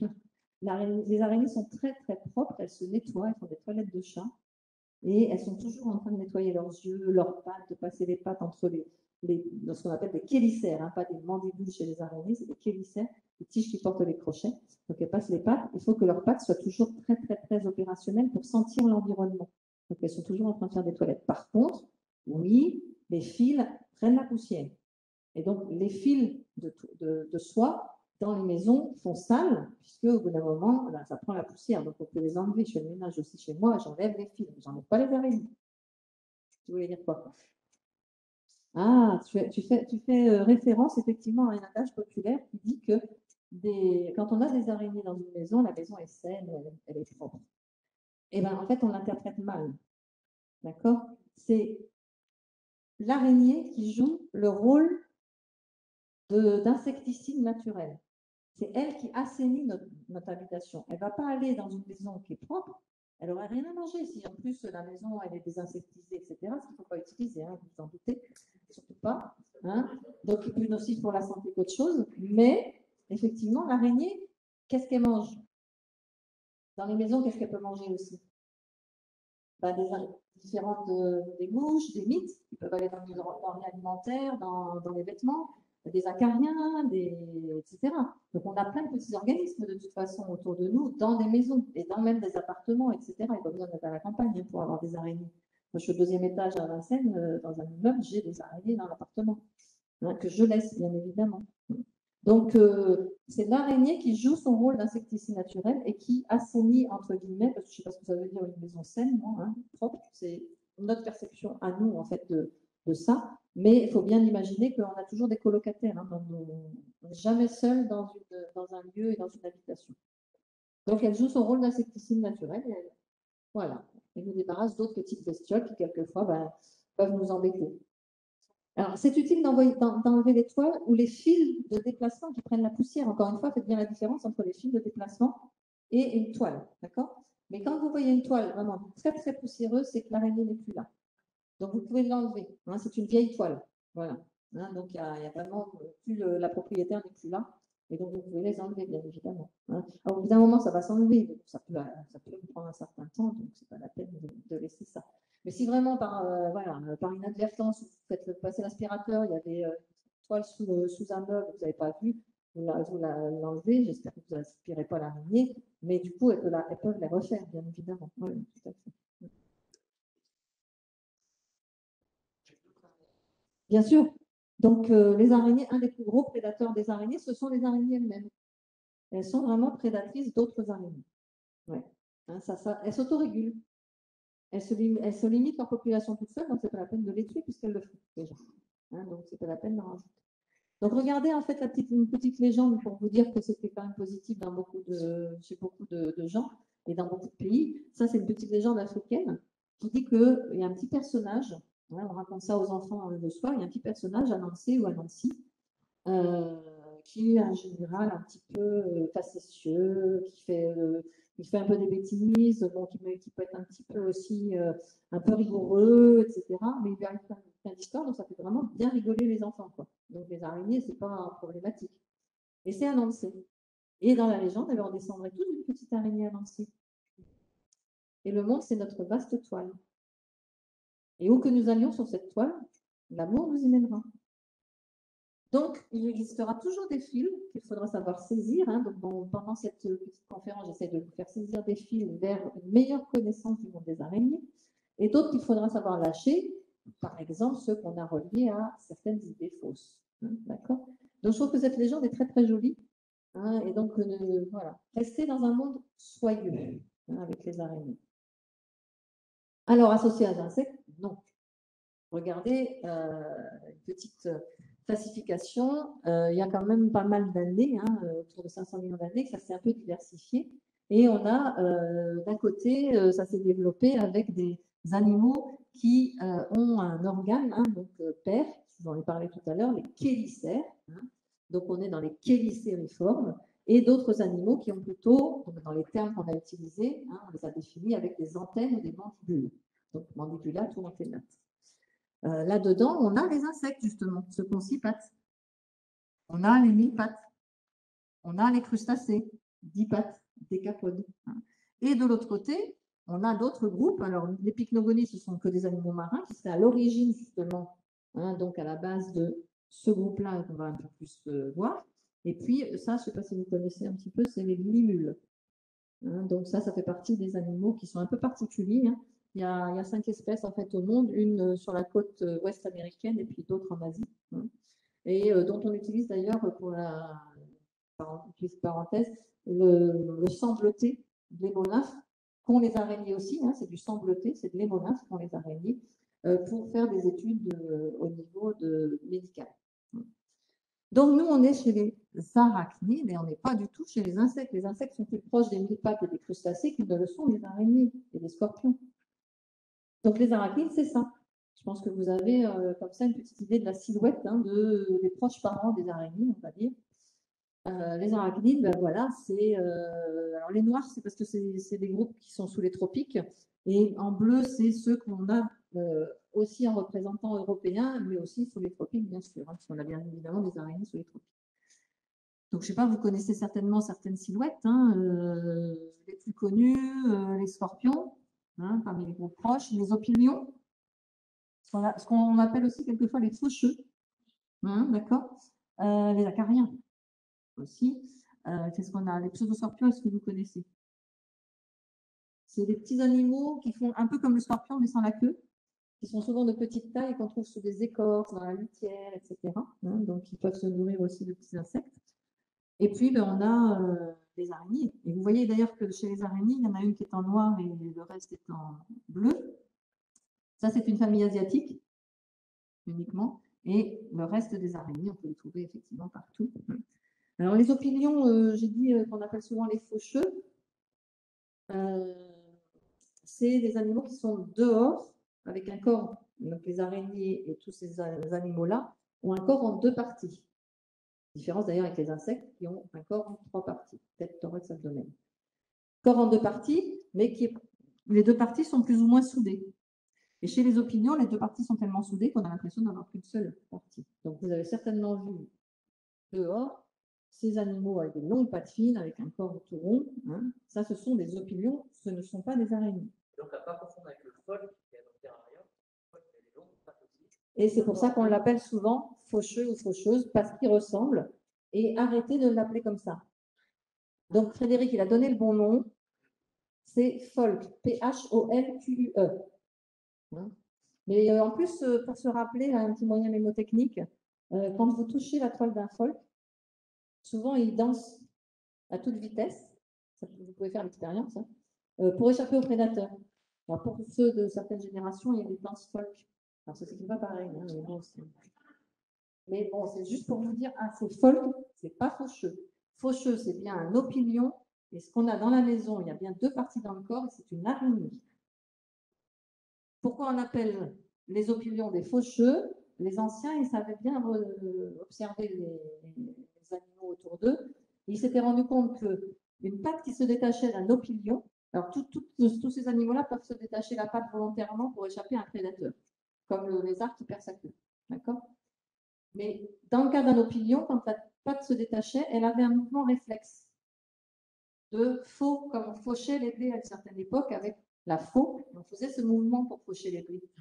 A: Les araignées sont très très propres, elles se nettoient, elles font des toilettes de chat. Et elles sont toujours en train de nettoyer leurs yeux, leurs pattes, de passer les pattes entre les, les ce qu'on appelle des chélicères, hein, pas des mandibules chez les araignées, c'est des chélicères, les tiges qui portent les crochets. Donc elles passent les pattes. Il faut que leurs pattes soient toujours très très très opérationnelles pour sentir l'environnement. Donc elles sont toujours en train de faire des toilettes. Par contre, oui, les fils prennent la poussière. Et donc les fils de, de, de soie dans les maisons font sale, puisque au bout d'un moment, ben, ça prend la poussière. Donc, on peut les enlever. Je fais le ménage aussi chez moi, j'enlève les fils, j'enlève pas les araignées. Tu voulais dire quoi? Ah, tu fais, tu fais, tu fais euh, référence effectivement à un adage populaire qui dit que des, quand on a des araignées dans une maison, la maison est saine, elle, elle est propre. Et bien, en fait, on l'interprète mal. D'accord? C'est l'araignée qui joue le rôle d'insecticide naturel. C'est elle qui assainit notre, notre habitation. Elle ne va pas aller dans une maison qui est propre, elle n'aurait rien à manger. Si en plus la maison elle est désinsectisée, et cetera, ce qu'il ne faut pas utiliser, hein, vous vous en doutez, surtout pas. Hein. Donc, il est plus nocif pour la santé qu'autre chose. Mais, effectivement, l'araignée, qu'est-ce qu'elle mange? Dans les maisons, qu'est-ce qu'elle peut manger aussi? Ben, des, différentes euh, des mouches, des mites qui peuvent aller dans les denrées alimentaires, dans, dans les vêtements, des acariens, des, et cetera. Donc on a plein de petits organismes de toute façon autour de nous, dans des maisons et dans même des appartements, et cetera. Il n'y a pas besoin d'être à la campagne hein, pour avoir des araignées. Moi, je suis au deuxième étage à Vincennes, euh, dans un immeuble, j'ai des araignées dans l'appartement, hein, que je laisse bien évidemment. Donc, euh, c'est l'araignée qui joue son rôle d'insecticide naturel et qui assainit, entre guillemets, parce que je ne sais pas ce que ça veut dire une maison saine, moi, hein, propre, c'est notre perception à nous, en fait, de, de ça. Mais il faut bien imaginer qu'on a toujours des colocataires. Hein, dans nos, on n'est jamais seul dans, une, dans un lieu et dans une habitation. Donc, elle joue son rôle d'insecticide naturel. Et elle, voilà. Elle nous débarrasse d'autres petites bestioles qui, quelquefois, ben, peuvent nous embêter. Alors, c'est utile d'enlever les toiles ou les fils de déplacement qui prennent la poussière. Encore une fois, faites bien la différence entre les fils de déplacement et une toile. D'accord? Mais quand vous voyez une toile vraiment très, très poussiéreuse, c'est que l'araignée n'est plus là. Donc, vous pouvez l'enlever. Hein, c'est une vieille toile. Voilà. Hein, donc, il y, y a vraiment plus le, la propriétaire n'est plus là. Et donc, vous pouvez les enlever, bien évidemment. Hein. Alors, au bout d'un moment, ça va s'enlever. Ça peut, ça peut prendre un certain temps, donc ce n'est pas la peine de, de laisser ça. Mais si vraiment par, euh, voilà, par inadvertance, vous faites passer l'aspirateur, il y avait euh, une toile sous, euh, sous un meuble, vous n'avez pas vu, vous la- vous la- l'enlevez, j'espère que vous n'aspirez pas l'araignée, mais du coup, elles peuvent, la- elles peuvent les refaire, bien évidemment. Oui, tout à fait. Bien sûr. Donc, euh, les araignées, un des plus gros prédateurs des araignées, ce sont les araignées elles-mêmes. Elles sont vraiment prédatrices d'autres araignées. Ouais. Hein, ça, ça, elles s'autorégulent. Elles se, lim- elles se limitent leur population toute seule, donc c'est pas la peine de les tuer puisqu'elles le font déjà. Hein, donc, c'est pas la peine d'en rajouter. Donc, regardez en fait la petite, une petite légende pour vous dire que c'était quand même positif dans beaucoup de, chez beaucoup de, de gens et dans beaucoup de pays. Ça, c'est une petite légende africaine qui dit qu'il y a un petit personnage, hein, on raconte ça aux enfants le soir, il y a un petit personnage à Nancy ou à Nancy, euh, qui est en général un petit peu euh, facétieux, qui fait, euh, qui fait un peu des bêtises, bon, qui, qui peut être un petit peu aussi euh, un peu rigoureux, et cetera. Mais il lui arrive plein, plein d'histoires, donc ça fait vraiment bien rigoler les enfants, quoi. Donc les araignées, c'est pas problématique. Et c'est à Nancy. Et dans la légende, alors, on descendrait tous une petite araignée à Nancy. Et le monde, c'est notre vaste toile. Et où que nous allions sur cette toile, l'amour nous y mènera. Donc, il existera toujours des fils qu'il faudra savoir saisir. Hein. Donc, bon, pendant cette petite conférence, j'essaie de vous faire saisir des fils vers une meilleure connaissance du monde des araignées. Et d'autres qu'il faudra savoir lâcher, par exemple ceux qu'on a reliés à certaines idées fausses. Hein, d'accord. Donc, je trouve que cette légende est très, très jolie. Hein, et donc, euh, voilà, rester dans un monde soyeux hein, avec les araignées. Alors, associé à des insectes, non. Regardez, euh, une petite classification, euh, il y a quand même pas mal d'années, hein, autour de cinq cents millions d'années, que ça s'est un peu diversifié. Et on a, euh, d'un côté, euh, ça s'est développé avec des animaux qui euh, ont un organe, hein, donc euh, pair, je vous en ai parlé tout à l'heure, les chélicères. Hein, donc on est dans les chélicériformes. Et d'autres animaux qui ont plutôt, donc dans les termes qu'on a utilisés, hein, on les a définis avec des antennes ou des mandibules. Donc mandibulate ou antennate. Euh, Là-dedans, on a les insectes, justement, ceux qui ont six pattes. On a les mille pattes. On a les crustacés, dix pattes, décapodes. Hein. Et de l'autre côté, on a d'autres groupes. Alors, les pycnogonies, ce sont que des animaux marins qui seraient à l'origine, justement, hein, donc à la base de ce groupe-là qu'on va un peu plus euh, voir. Et puis, ça, je ne sais pas si vous connaissez un petit peu, c'est les limules. Hein, donc, ça, ça fait partie des animaux qui sont un peu particuliers. Hein. Il y, a, il y a cinq espèces en fait au monde, une sur la côte ouest américaine et puis d'autres en Asie, hein, et euh, dont on utilise d'ailleurs pour la parenthèse le, le sang bleuté de l'hémonaphe qu'ont les araignées aussi, hein, c'est du sang bleuté, c'est de l'hémonaphe qu'ont les araignées euh, pour faire des études euh, au niveau de médical. Donc nous on est chez les arachnides et on n'est pas du tout chez les insectes. Les insectes sont plus proches des mille pattes et des crustacés qu'ils ne le sont des araignées et des scorpions. Donc les arachnides, c'est ça. Je pense que vous avez euh, comme ça une petite idée de la silhouette hein, de, des proches parents des araignées, on va dire. Euh, les arachnides, ben voilà, c'est. Euh, alors les noirs, c'est parce que c'est des groupes qui sont sous les tropiques. Et en bleu, c'est ceux qu'on a euh, aussi en représentant européens, mais aussi sous les tropiques, bien sûr, hein, parce qu'on a bien évidemment des araignées sous les tropiques. Donc, je ne sais pas, vous connaissez certainement certaines silhouettes, hein, euh, les plus connues, euh, les scorpions, hein, parmi les groupes proches, les opilions, ce qu'on appelle aussi quelquefois les faucheux, hein, d'accord, euh, les acariens aussi. Euh, Qu'est-ce qu'on a? Les pseudoscorpions, est-ce que vous connaissez? C'est des petits animaux qui font un peu comme le scorpion, mais sans la queue, qui sont souvent de petite taille et qu'on trouve sous des écorces, dans la litière, et cetera. Hein, donc, ils peuvent se nourrir aussi de petits insectes. Et puis, ben, on a euh, les araignées. Et vous voyez d'ailleurs que chez les araignées, il y en a une qui est en noir et le reste est en bleu. Ça, c'est une famille asiatique, uniquement. Et le reste des araignées, on peut les trouver effectivement partout. Alors, les opilions, euh, j'ai dit euh, qu'on appelle souvent les faucheux. Euh, c'est des animaux qui sont dehors, avec un corps. Donc, les araignées et tous ces animaux-là ont un corps en deux parties. Différence d'ailleurs avec les insectes qui ont un corps en trois parties, tête, thorax, abdomen. Corps en deux parties, mais qui, les deux parties sont plus ou moins soudées. Et chez les opinions, les deux parties sont tellement soudées qu'on a l'impression d'avoir qu'une seule partie. Donc vous avez certainement vu dehors ces animaux avec des longues pattes fines, avec un corps tout rond. Hein. Ça, ce sont des opinions, ce ne sont pas des araignées.
B: Donc, à ne pas confondre avec le folk qui est adopté en arrière.
A: Et c'est pour ça qu'on l'appelle souvent faucheux ou faucheuse, parce qu'il ressemble et arrêtez de l'appeler comme ça. Donc, Frédéric, il a donné le bon nom. C'est Folk, P H O L Q U E. Hein. Mais euh, en plus, euh, pour se rappeler, un petit moyen mémotechnique, euh, quand vous touchez la toile d'un folk, souvent il danse à toute vitesse. Ça, vous pouvez faire l'expérience, hein, euh, pour échapper aux prédateurs. Alors, pour ceux de certaines générations, il y a des danses folk. Alors, ça, c'est pas pareil. Hein, mais bon, mais bon, c'est juste pour vous dire, ah, c'est folk, c'est pas faucheux. Faucheux, c'est bien un opilion. Et ce qu'on a dans la maison, il y a bien deux parties dans le corps, et c'est une araignée. Pourquoi on appelle les opilions des faucheux? Les anciens, ils savaient bien observer les, les animaux autour d'eux. Ils s'étaient rendus compte qu'une patte qui se détachait d'un opilion, alors tout, tout, tous ces animaux-là peuvent se détacher la patte volontairement pour échapper à un prédateur, comme le lézard qui perd sa queue. D'accord? Mais dans le cas d'un opilion, quand la patte se détachait, elle avait un mouvement réflexe de faux, comme on fauchait les blés à une certaine époque avec la faux, on faisait ce mouvement pour faucher les blés.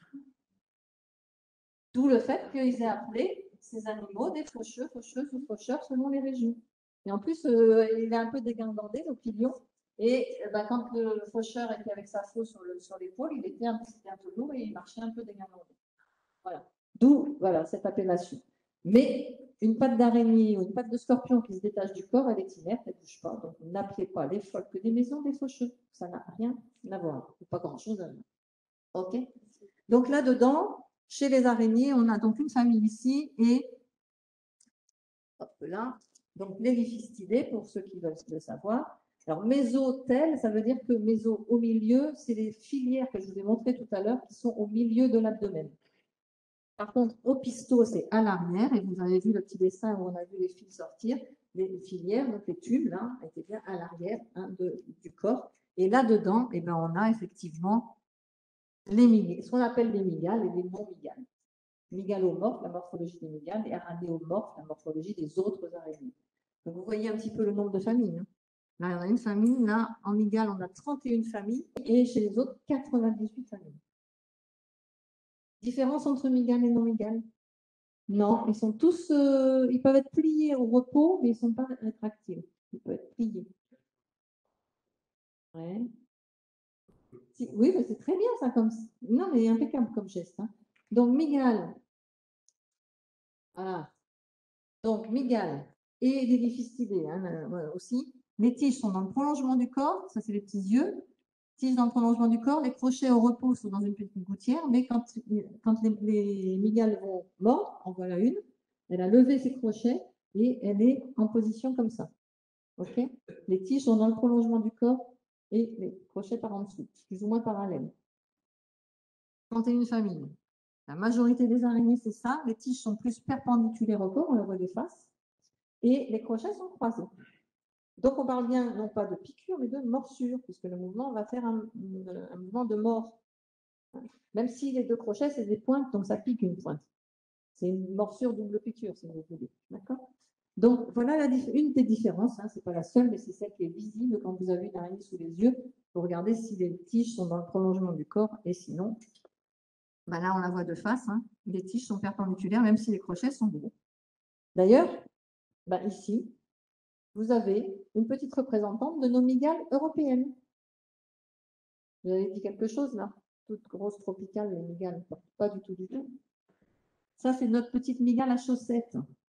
A: D'où le fait qu'ils aient appelé ces animaux des faucheux, faucheuses ou faucheurs selon les régions. Et en plus, euh, il est un peu dégingandé, l'opilion. Et ben, quand le faucheur était avec sa faux sur l'épaule, il était un, un peu lourd et il marchait un peu dégingandé. Voilà. D'où voilà, cette appellation. Mais une patte d'araignée ou une patte de scorpion qui se détache du corps, elle est inerte, elle ne bouge pas. Donc n'appelez pas les folles des maisons des faucheux. Ça n'a rien à voir. Pas grand-chose à voir. OK? Donc là-dedans, chez les araignées, on a donc une famille ici et hop là, donc les Liphistidés, pour ceux qui veulent le savoir. Alors, mésotel, ça veut dire que méso au milieu, c'est les filières que je vous ai montrées tout à l'heure qui sont au milieu de l'abdomen. Par contre, opisto, c'est à l'arrière, et vous avez vu le petit dessin où on a vu les fils sortir, les filières, donc les tubes, là, étaient bien à l'arrière hein, du corps. Et là-dedans, eh ben, on a effectivement les, ce qu'on appelle les mygales et les non-mygales. Mygalomorphes, la morphologie des mygales, et aranéomorphes, la morphologie des autres araignées. Donc, vous voyez un petit peu le nombre de familles. Hein. Là, on a une famille, là, en mygales, on a trente et une familles, et chez les autres, quatre-vingt-dix-huit familles. Différence entre mygales et non-mygales? Non, ils sont tous, euh, ils peuvent être pliés au repos, mais ils ne sont pas rétractiles. Ils peuvent être pliés. Ouais. Si, oui, mais c'est très bien ça comme. Non, mais impeccable comme geste. Hein. Donc, mygale. Voilà. Donc, mygale et des Liphistidés hein, aussi. Les tiges sont dans le prolongement du corps, ça c'est les petits yeux. Tiges dans le prolongement du corps, les crochets au repos sont dans une petite gouttière, mais quand, quand les, les mygales vont mordre, en voilà une, elle a levé ses crochets et elle est en position comme ça. Ok? Les tiges sont dans le prolongement du corps et les crochets par en dessous, plus ou moins parallèles. Quand tu es une famille, la majorité des araignées, c'est ça. Les tiges sont plus perpendiculaires au corps, on les voit des faces, et les crochets sont croisés. Donc, on parle bien non pas de piqûre, mais de morsure, puisque le mouvement va faire un, un mouvement de mort. Même si les deux crochets, c'est des pointes, donc ça pique une pointe. C'est une morsure double piqûre, si vous voulez. D'accord? Donc, voilà la une des différences. Hein, ce n'est pas la seule, mais c'est celle qui est visible quand vous avez une araignée sous les yeux. Pour regarder si les tiges sont dans le prolongement du corps, et sinon, ben là, on la voit de face. Hein, les tiges sont perpendiculaires, même si les crochets sont gros. D'ailleurs, ben ici, vous avez une petite représentante de nos mygales européennes. Vous avez dit quelque chose là? Toute grosse tropicale, les mygales. Pas du tout, du tout. Ça, c'est notre petite mygale à chaussettes.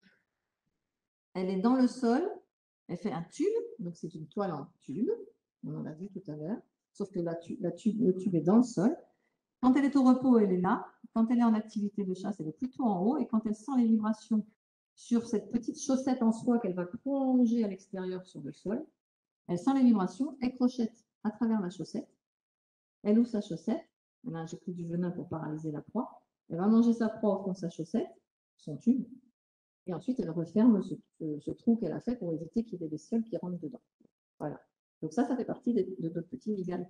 A: Elle est dans le sol. Elle fait un tube. Donc, c'est une toile en tube. On en a vu tout à l'heure. Sauf que la tube, la tube, le tube est dans le sol. Quand elle est au repos, elle est là. Quand elle est en activité de chasse, elle est plutôt en haut. Et quand elle sent les vibrations sur cette petite chaussette en soie qu'elle va plonger à l'extérieur sur le sol, elle sent les vibrations, elle crochette à travers la chaussette. Elle ouvre sa chaussette. Elle a injecté du venin pour paralyser la proie. Elle va manger sa proie au fond de sa chaussette, son tube. Et ensuite, elle referme ce, ce, ce trou qu'elle a fait pour éviter qu'il y ait des bestioles qui rentrent dedans. Voilà. Donc ça, ça fait partie de, de notre petit mygale.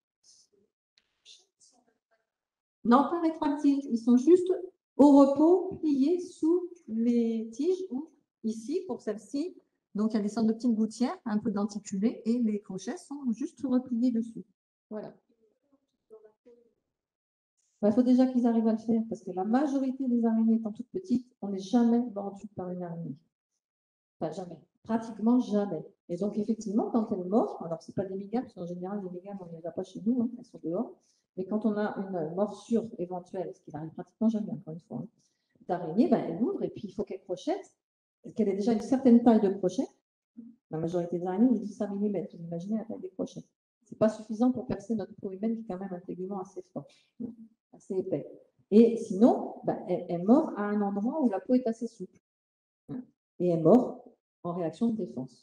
A: Non, pas rétractiles. Ils sont juste au repos, pliés sous les tiges ou ici, pour celle-ci. Donc, il y a des sortes de petites gouttières, un peu denticulées, et les crochets sont juste repliés dessus. Voilà. Il faut déjà qu'ils arrivent à le faire, parce que la majorité des araignées étant toutes petites, on n'est jamais battu par une araignée. Enfin, jamais. Pratiquement jamais. Et donc, effectivement, quand elles mordent, alors ce pas des mégales, parce qu'en général, les mégales, on ne les a pas chez nous, hein, elles sont dehors. Mais quand on a une morsure éventuelle, ce qui n'arrive pratiquement jamais, encore une fois, hein, d'araignée, ben, elle ouvre et puis il faut qu'elle crochette, qu'elle ait déjà une certaine taille de crochet. La majorité des araignées, c'est dix cinq millimètres. Vous imaginez la taille des crochets. Ce n'est pas suffisant pour percer notre peau humaine qui est quand même un tégument assez fort, assez épais. Et sinon, ben, elle, elle mord à un endroit où la peau est assez souple. Et elle mord en réaction de défense.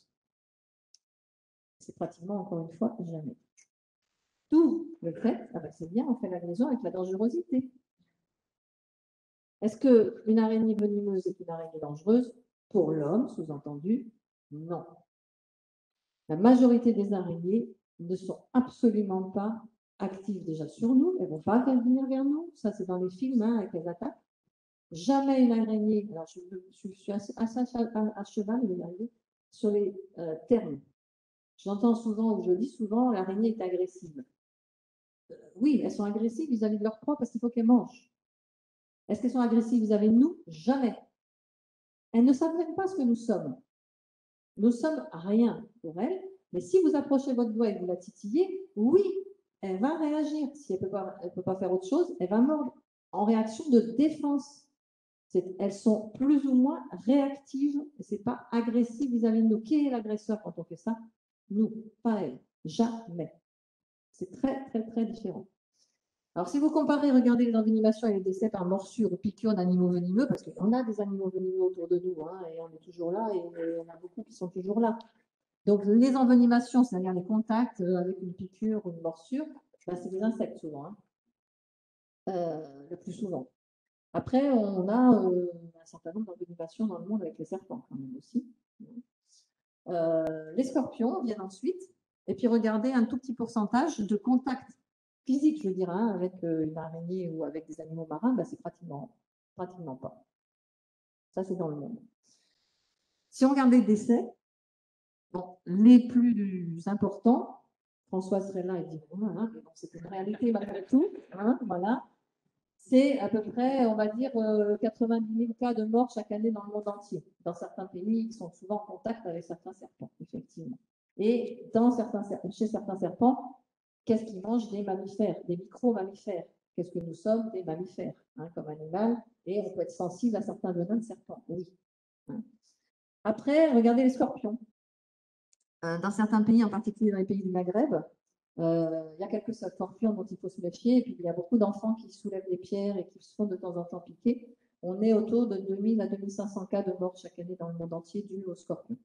A: C'est pratiquement, encore une fois, jamais. Tout le fait, ah ben c'est bien, on fait la liaison avec la dangerosité. Est-ce qu'une araignée venimeuse est une araignée dangereuse? Pour l'homme, sous-entendu, non. La majorité des araignées ne sont absolument pas actives déjà sur nous. Elles ne vont pas venir vers nous. Ça, c'est dans les films hein, avec les attaques. Jamais une araignée, alors je, je, je suis assez, assez à, à cheval sur les euh, termes. J'entends souvent, ou je dis souvent, l'araignée est agressive. Euh, oui, elles sont agressives vis-à-vis de leur proie parce qu'il faut qu'elles mangent. Est-ce qu'elles sont agressives vis-à-vis de nous? Jamais. Elles ne savent même pas ce que nous sommes. Nous sommes rien pour elles, mais si vous approchez votre doigt et vous la titillez, oui, elle va réagir. Si elle ne peut pas, elle peut pas faire autre chose, elle va mordre en réaction de défense. Elles sont plus ou moins réactives, et ce n'est pas agressif vis-à-vis de nous. Qui est l'agresseur quand on fait ça? Nous, pas elles. Jamais. C'est très, très, très différent. Alors, si vous comparez, regardez les envenimations et les décès par morsure ou piqûre d'animaux venimeux, parce qu'on a des animaux venimeux autour de nous, hein, et on est toujours là, et il y en a beaucoup qui sont toujours là. Donc, les envenimations, c'est-à-dire les contacts avec une piqûre ou une morsure, ben, c'est des insectes souvent, hein, euh, le plus souvent. Après, on a euh, un certain nombre d'envenimations dans le monde avec les serpents, quand même aussi. Euh, les scorpions viennent ensuite, et puis regardez un tout petit pourcentage de contact physique, je veux dire, hein, avec une araignée ou avec des animaux marins, ben, c'est pratiquement, pratiquement pas. Ça, c'est dans le monde. Si on regarde les décès, bon, les plus importants, François serait là et dit, hein, c'est une réalité malgré tout, hein, voilà. C'est à peu près, on va dire, euh, quatre-vingt-dix mille cas de morts chaque année dans le monde entier. Dans certains pays, ils sont souvent en contact avec certains serpents, effectivement. Et dans certains, chez certains serpents, qu'est-ce qu'ils mangent? Des mammifères, des micro-mammifères. Qu'est-ce que nous sommes? Des mammifères, hein, comme animal. Et on peut être sensible à certains venins de serpents, oui. Hein. Après, regardez les scorpions. Euh, dans certains pays, en particulier dans les pays du Maghreb, euh, il y a quelques scorpions dont il faut se méfier, et puis il y a beaucoup d'enfants qui soulèvent des pierres et qui se font de temps en temps piquer. On est autour de deux mille à deux mille cinq cents cas de morts chaque année dans le monde entier dus aux scorpions.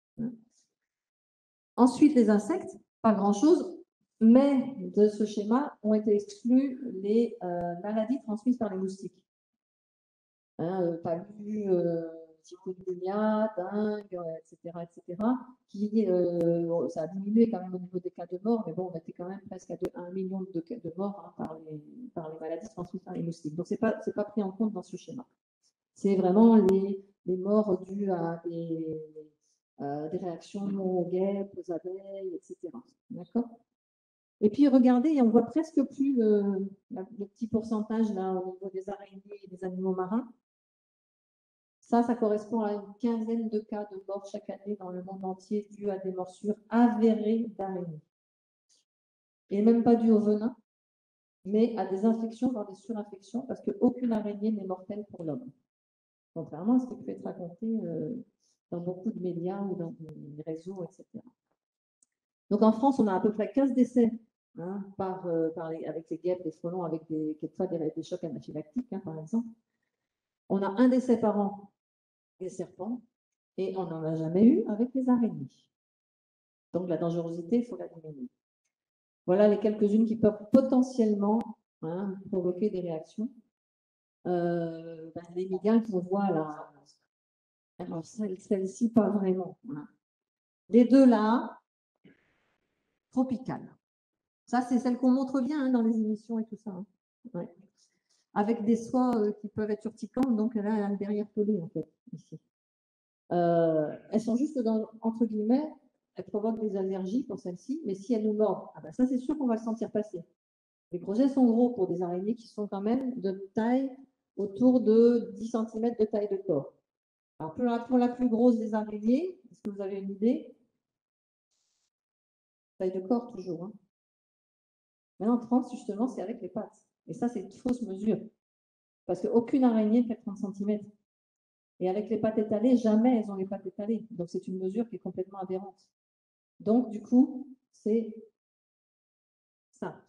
A: Ensuite, les insectes, pas grand-chose, mais de ce schéma ont été exclus les euh, maladies transmises par les moustiques. Hein, euh, palu, euh, chikungunya, dengue, et cetera, et cetera, qui, euh, ça a diminué quand même au niveau des cas de mort, mais bon, on était quand même presque à un million de, de morts hein, par, les, par les maladies transmises par les moustiques. Donc, ce n'est pas, pas pris en compte dans ce schéma. C'est vraiment les, les morts dues à des, euh, des réactions aux guêpes, aux abeilles, et cetera. D'accord? Et puis, regardez, on voit presque plus le, le petit pourcentage là au niveau des araignées et des animaux marins. Ça, ça correspond à une quinzaine de cas de morts chaque année dans le monde entier dus à des morsures avérées d'araignées. Et même pas dues au venin, mais à des infections, voire des surinfections, parce qu'aucune araignée n'est mortelle pour l'homme. Contrairement à ce qui peut être raconté euh, dans beaucoup de médias ou dans des réseaux, et cetera. Donc en France, on a à peu près quinze décès hein, par, euh, par les, avec les guêpes, les frelons, avec des, quelquefois des, des chocs anaphylactiques, hein, par exemple. On a un décès par an des serpents et on n'en a jamais eu avec les araignées. Donc la dangerosité, il faut la diminuer. Voilà les quelques-unes qui peuvent potentiellement hein, provoquer des réactions. Euh, ben, les mygales qu'on voit là, alors celle-ci pas vraiment. Hein. Les deux là, tropicales. Ça, c'est celle qu'on montre bien hein, dans les émissions et tout ça. Hein. Ouais. Avec des soies euh, qui peuvent être urticantes, donc là, elle a le derrière pelé, en fait, ici. Euh, elles sont juste dans, entre guillemets, elles provoquent des allergies pour celles-ci, mais si elles nous mordent, ah ben ça, c'est sûr qu'on va le sentir passer. Les crojets sont gros pour des araignées qui sont quand même de taille autour de dix centimètres de taille de corps. Alors, pour la, pour la plus grosse des araignées, est-ce que vous avez une idée? Taille de corps, toujours. Hein. Maintenant, trente, justement, c'est avec les pattes. Et ça, c'est une fausse mesure. Parce qu'aucune araignée ne fait trente centimètres. Et avec les pattes étalées, jamais elles ont les pattes étalées. Donc, c'est une mesure qui est complètement aberrante. Donc, du coup, c'est ça.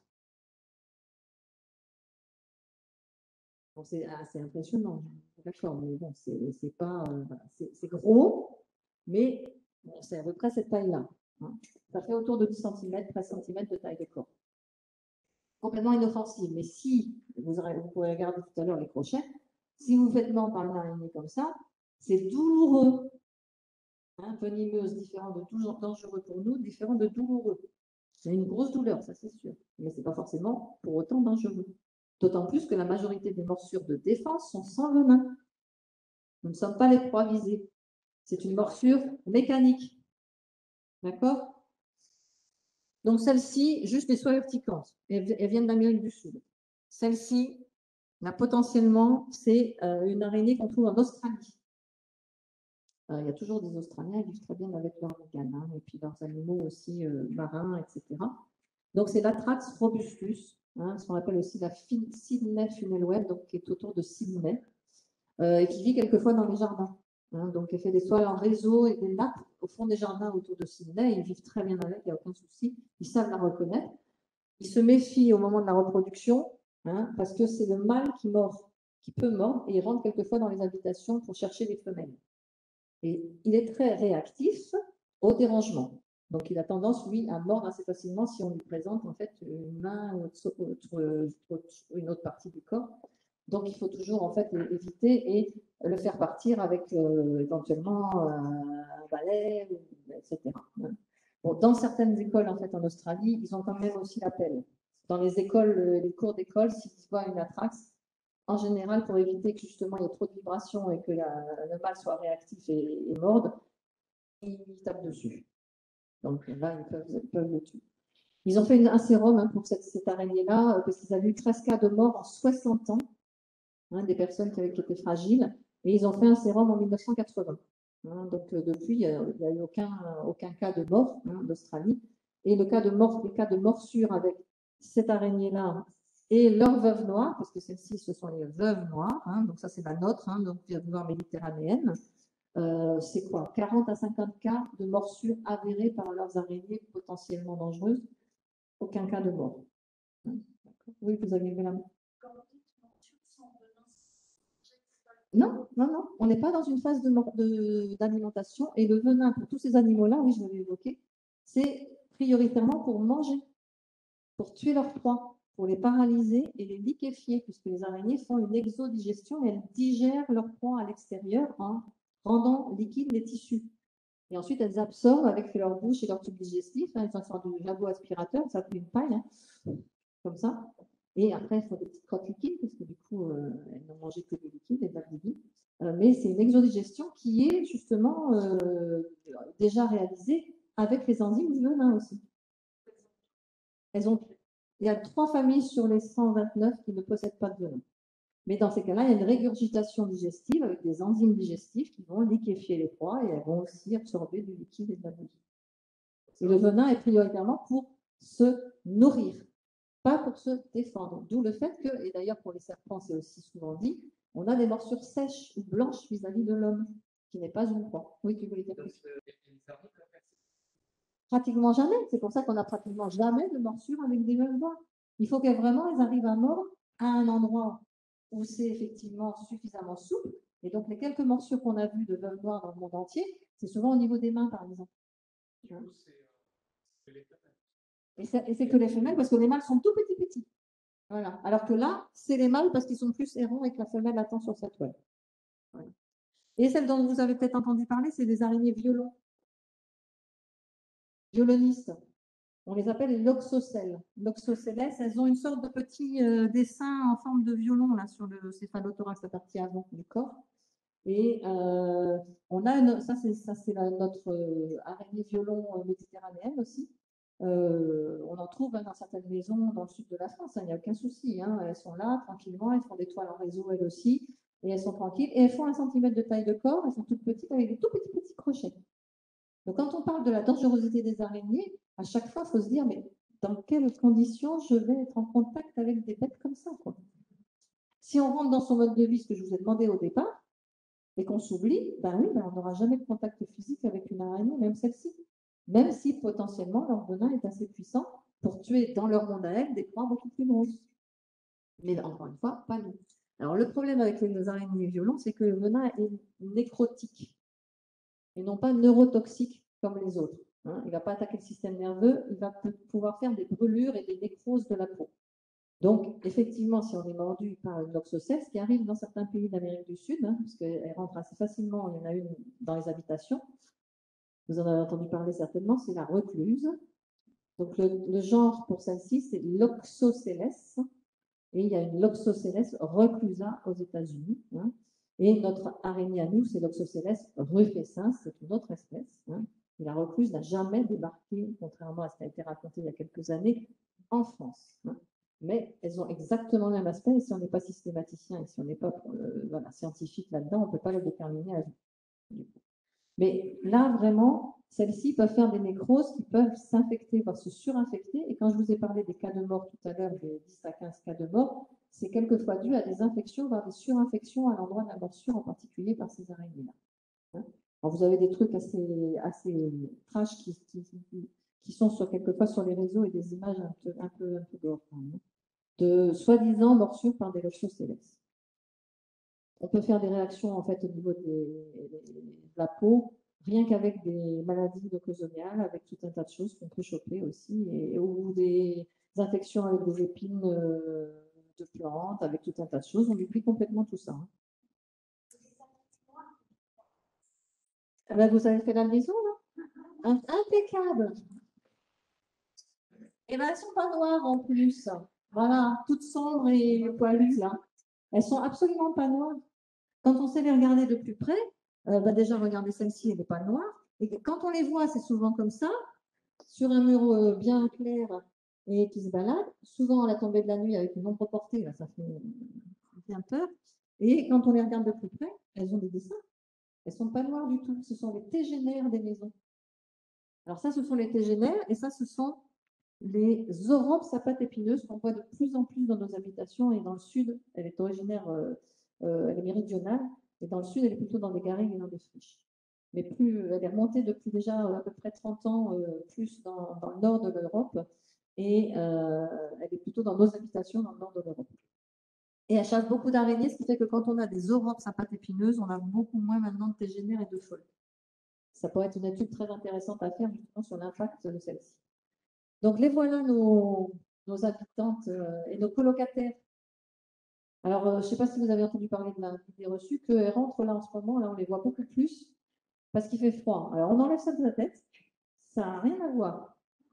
A: Bon, c'est assez impressionnant, d'accord, mais bon, c'est pas, euh, voilà, c'est gros, mais bon, c'est à peu près cette taille-là. Hein. Ça fait autour de dix centimètres, treize centimètres de taille de corps. Complètement inoffensive, mais si, vous, aurez, vous pourrez regarder tout à l'heure les crochets, si vous faites mordre par une araignée comme ça, c'est douloureux. Hein, venimeuse, différent de toujours dangereux pour nous, différent de douloureux. C'est une grosse douleur, ça c'est sûr, mais ce n'est pas forcément pour autant dangereux. D'autant plus que la majorité des morsures de défense sont sans venin. Nous ne sommes pas les proies visées. C'est une morsure mécanique. D'accord? Donc celle-ci, juste les soies urticantes. Elles, elles viennent d'Amérique du Sud. Celle-ci, là, potentiellement, c'est euh, une araignée qu'on trouve en Australie. Euh, il y a toujours des Australiens, ils vivent très bien avec leurs véganes, hein, et puis leurs animaux aussi euh, marins, et cetera. Donc c'est l'Atrax robustus, hein, ce qu'on appelle aussi la Sydney funnel web, donc qui est autour de Sydney, euh, et qui vit quelquefois dans les jardins. Hein, donc elle fait des toiles en réseau et des nappes au fond des jardins autour de Sydney. Ils vivent très bien avec, il n'y a aucun souci. Ils savent la reconnaître. Ils se méfient au moment de la reproduction, hein, parce que c'est le mâle qui mord, qui peut mordre, et il rentre quelquefois dans les habitations pour chercher les femelles. Et il est très réactif au dérangement. Donc, il a tendance, lui, à mordre assez facilement si on lui présente en fait une main ou autre, autre, autre, une autre partie du corps. Donc, il faut toujours en fait éviter et le faire partir avec euh, éventuellement euh, un balai, et cetera. Bon, dans certaines écoles en fait en Australie, ils ont quand même aussi la pelle. Dans les écoles, les cours d'école, s'ils voient une atrax, en général, pour éviter que justement il y ait trop de vibrations et que la, le mâle soit réactif et, et morde, ils tapent dessus. Donc là, ils peuvent, ils peuvent le tuer. Ils ont fait un sérum hein, pour cette, cette araignée-là, parce qu'ils avaient eu treize cas de mort en soixante ans, hein, des personnes qui, avaient, qui étaient fragiles, et ils ont fait un sérum en mille neuf cent quatre-vingts. Hein, donc euh, depuis, il n'y a, a eu aucun, aucun cas de mort hein, d'Australie. Et le cas de mort, les cas de morsure avec cette araignée-là et leur veuve noire, parce que celles-ci, ce sont les veuves noires, hein, donc ça c'est la nôtre, hein, donc veuve noire méditerranéenne. Euh, c'est quoi? quarante à cinquante cas de morsures avérées par leurs araignées potentiellement dangereuses. Aucun cas de mort. Oui, vous avez levé la main. Non, non, non, on n'est pas dans une phase d'alimentation. De, de, et le venin pour tous ces animaux-là, oui, je l'avais évoqué, c'est prioritairement pour manger, pour tuer leur proie, pour les paralyser et les liquéfier, puisque les araignées font une exodigestion et elles digèrent leur proie à l'extérieur en rendant liquides les tissus. Et ensuite, elles absorbent avec leur bouche et leur tube digestif. Hein, elles font du jabot aspirateur, ça fait une paille, hein, comme ça. Et après, elles font des petites crottes liquides, parce que du coup, euh, elles n'ont mangé que du liquide et de la gloubi. Euh, mais c'est une exodigestion qui est justement euh, déjà réalisée avec les enzymes du venin aussi. Elles ont, il y a trois familles sur les cent vingt-neuf qui ne possèdent pas de venin. Mais dans ces cas-là, il y a une régurgitation digestive avec des enzymes digestifs qui vont liquéfier les proies et elles vont aussi absorber du liquide et de la bouillie. Et le venin est prioritairement pour se nourrir, pas pour se défendre. D'où le fait que, et d'ailleurs pour les serpents, c'est aussi souvent dit, on a des morsures sèches ou blanches vis-à-vis de l'homme, qui n'est pas une proie. Oui, tu voulais dire plus. Pratiquement jamais. C'est pour ça qu'on n'a pratiquement jamais de morsure avec des veuves noires. Il faut qu'elles vraiment elles arrivent à mordre à un endroit où c'est effectivement suffisamment souple. Et donc, les quelques morsures qu'on a vues de veuves noires dans le monde entier, c'est souvent au niveau des mains, par exemple. Hein? Et c'est que les femelles, parce que les mâles sont tout petits, petits. Voilà. Alors que là, c'est les mâles parce qu'ils sont plus errants et que la femelle attend sur sa toile. Voilà. Et celle dont vous avez peut-être entendu parler, c'est des araignées violons. Violonistes. On les appelle les loxocelles. Loxocelles, elles ont une sorte de petit euh, dessin en forme de violon là, sur le céphalothorax, la partie avant du corps. Et euh, on a une, ça, c'est notre euh, araignée violon euh, méditerranéenne aussi. Euh, on en trouve hein, dans certaines maisons dans le sud de la France, il hein, n'y a aucun souci. Hein, elles sont là tranquillement, elles font des toiles en réseau elles aussi. et elles sont tranquilles, et elles font un centimètre de taille de corps, elles sont toutes petites avec des tout petits petits crochets. Donc quand on parle de la dangerosité des araignées, à chaque fois, il faut se dire, mais dans quelles conditions je vais être en contact avec des bêtes comme ça, quoi. Si on rentre dans son mode de vie, ce que je vous ai demandé au départ, et qu'on s'oublie, ben oui, ben on n'aura jamais de contact physique avec une araignée, même celle-ci. Même si potentiellement leur venin est assez puissant pour tuer dans leur monde à elles des proies beaucoup plus grosses. Mais encore une fois, pas nous. Alors le problème avec les araignées violentes, c'est que le venin est nécrotique et non pas neurotoxique comme les autres. Hein. Il ne va pas attaquer le système nerveux, il va pouvoir faire des brûlures et des nécroses de la peau. Donc, effectivement, si on est mordu par une loxocèle, ce qui arrive dans certains pays d'Amérique du Sud, hein, parce qu'elle rentre assez facilement, il y en a une dans les habitations, vous en avez entendu parler certainement, c'est la recluse. Donc, le, le genre pour celle-ci, c'est Loxocelles, et il y a une Loxocelles reclusa aux États-Unis. Hein, et notre araignée à nous, c'est Loxocelles rufescens, c'est une autre espèce. Hein, et la recluse n'a jamais débarqué, contrairement à ce qui a été raconté il y a quelques années, en France. Hein. Mais elles ont exactement le même aspect, et si on n'est pas systématicien, et si on n'est pas euh, voilà, scientifique là-dedans, on ne peut pas le déterminer à vie. Mais là, vraiment, celles-ci peuvent faire des nécroses qui peuvent s'infecter, voire se surinfecter. Et quand je vous ai parlé des cas de mort tout à l'heure, des dix à quinze cas de mort, c'est quelquefois dû à des infections, voire des surinfections à l'endroit de la morsure, en particulier par ces araignées-là. Hein. Alors, vous avez des trucs assez, assez trash qui, qui, qui sont sur, quelquefois sur les réseaux et des images un peu, un peu, un peu gore, hein, de soi-disant morsures par des loxocelles. On peut faire des réactions en fait au niveau des, de la peau, rien qu'avec des maladies nosocomiales, avec tout un tas de choses qu'on peut choper aussi, et, ou des infections avec des épines euh, de plantes, avec tout un tas de choses. On oublie complètement tout ça. Hein. Ah ben, vous avez fait la liaison, là? Impeccable. Et bien, elles ne sont pas noires en plus. Voilà, toutes sombres et poilues, là. Elles sont absolument pas noires. Quand on sait les regarder de plus près, euh, bah déjà, regardez celle-ci, elle n'est pas noire. Et quand on les voit, c'est souvent comme ça, sur un mur euh, bien clair et qui se balade. Souvent, à la tombée de la nuit, avec une ombre portée, là, ça fait bien peur. Et quand on les regarde de plus près, elles ont des dessins. Elles ne sont pas noires du tout. Ce sont les tégénères des maisons. Alors ça, ce sont les tégénères, et ça, ce sont les Zoropes sapates épineuses qu'on voit de plus en plus dans nos habitations et dans le sud. Elle est originaire, euh, euh, elle est méridionale, et dans le sud, elle est plutôt dans des garrigues et dans des friches. Mais plus, elle est remontée depuis déjà à peu près trente ans, euh, plus dans, dans, le nord de l'Europe, et euh, elle est plutôt dans nos habitations dans le nord de l'Europe. Et elle chasse beaucoup d'araignées, ce qui fait que quand on a des Zoropes sapates épineuses, on a beaucoup moins maintenant de tégénères et de folles. Ça pourrait être une étude très intéressante à faire justement sur l'impact de celle-ci. Donc, les voilà nos, nos habitantes euh, et nos colocataires. Alors, euh, je ne sais pas si vous avez entendu parler de l'idée reçue, qu'elles rentrent là en ce moment, là on les voit beaucoup plus, parce qu'il fait froid. Alors, on enlève ça de la tête, ça n'a rien à voir.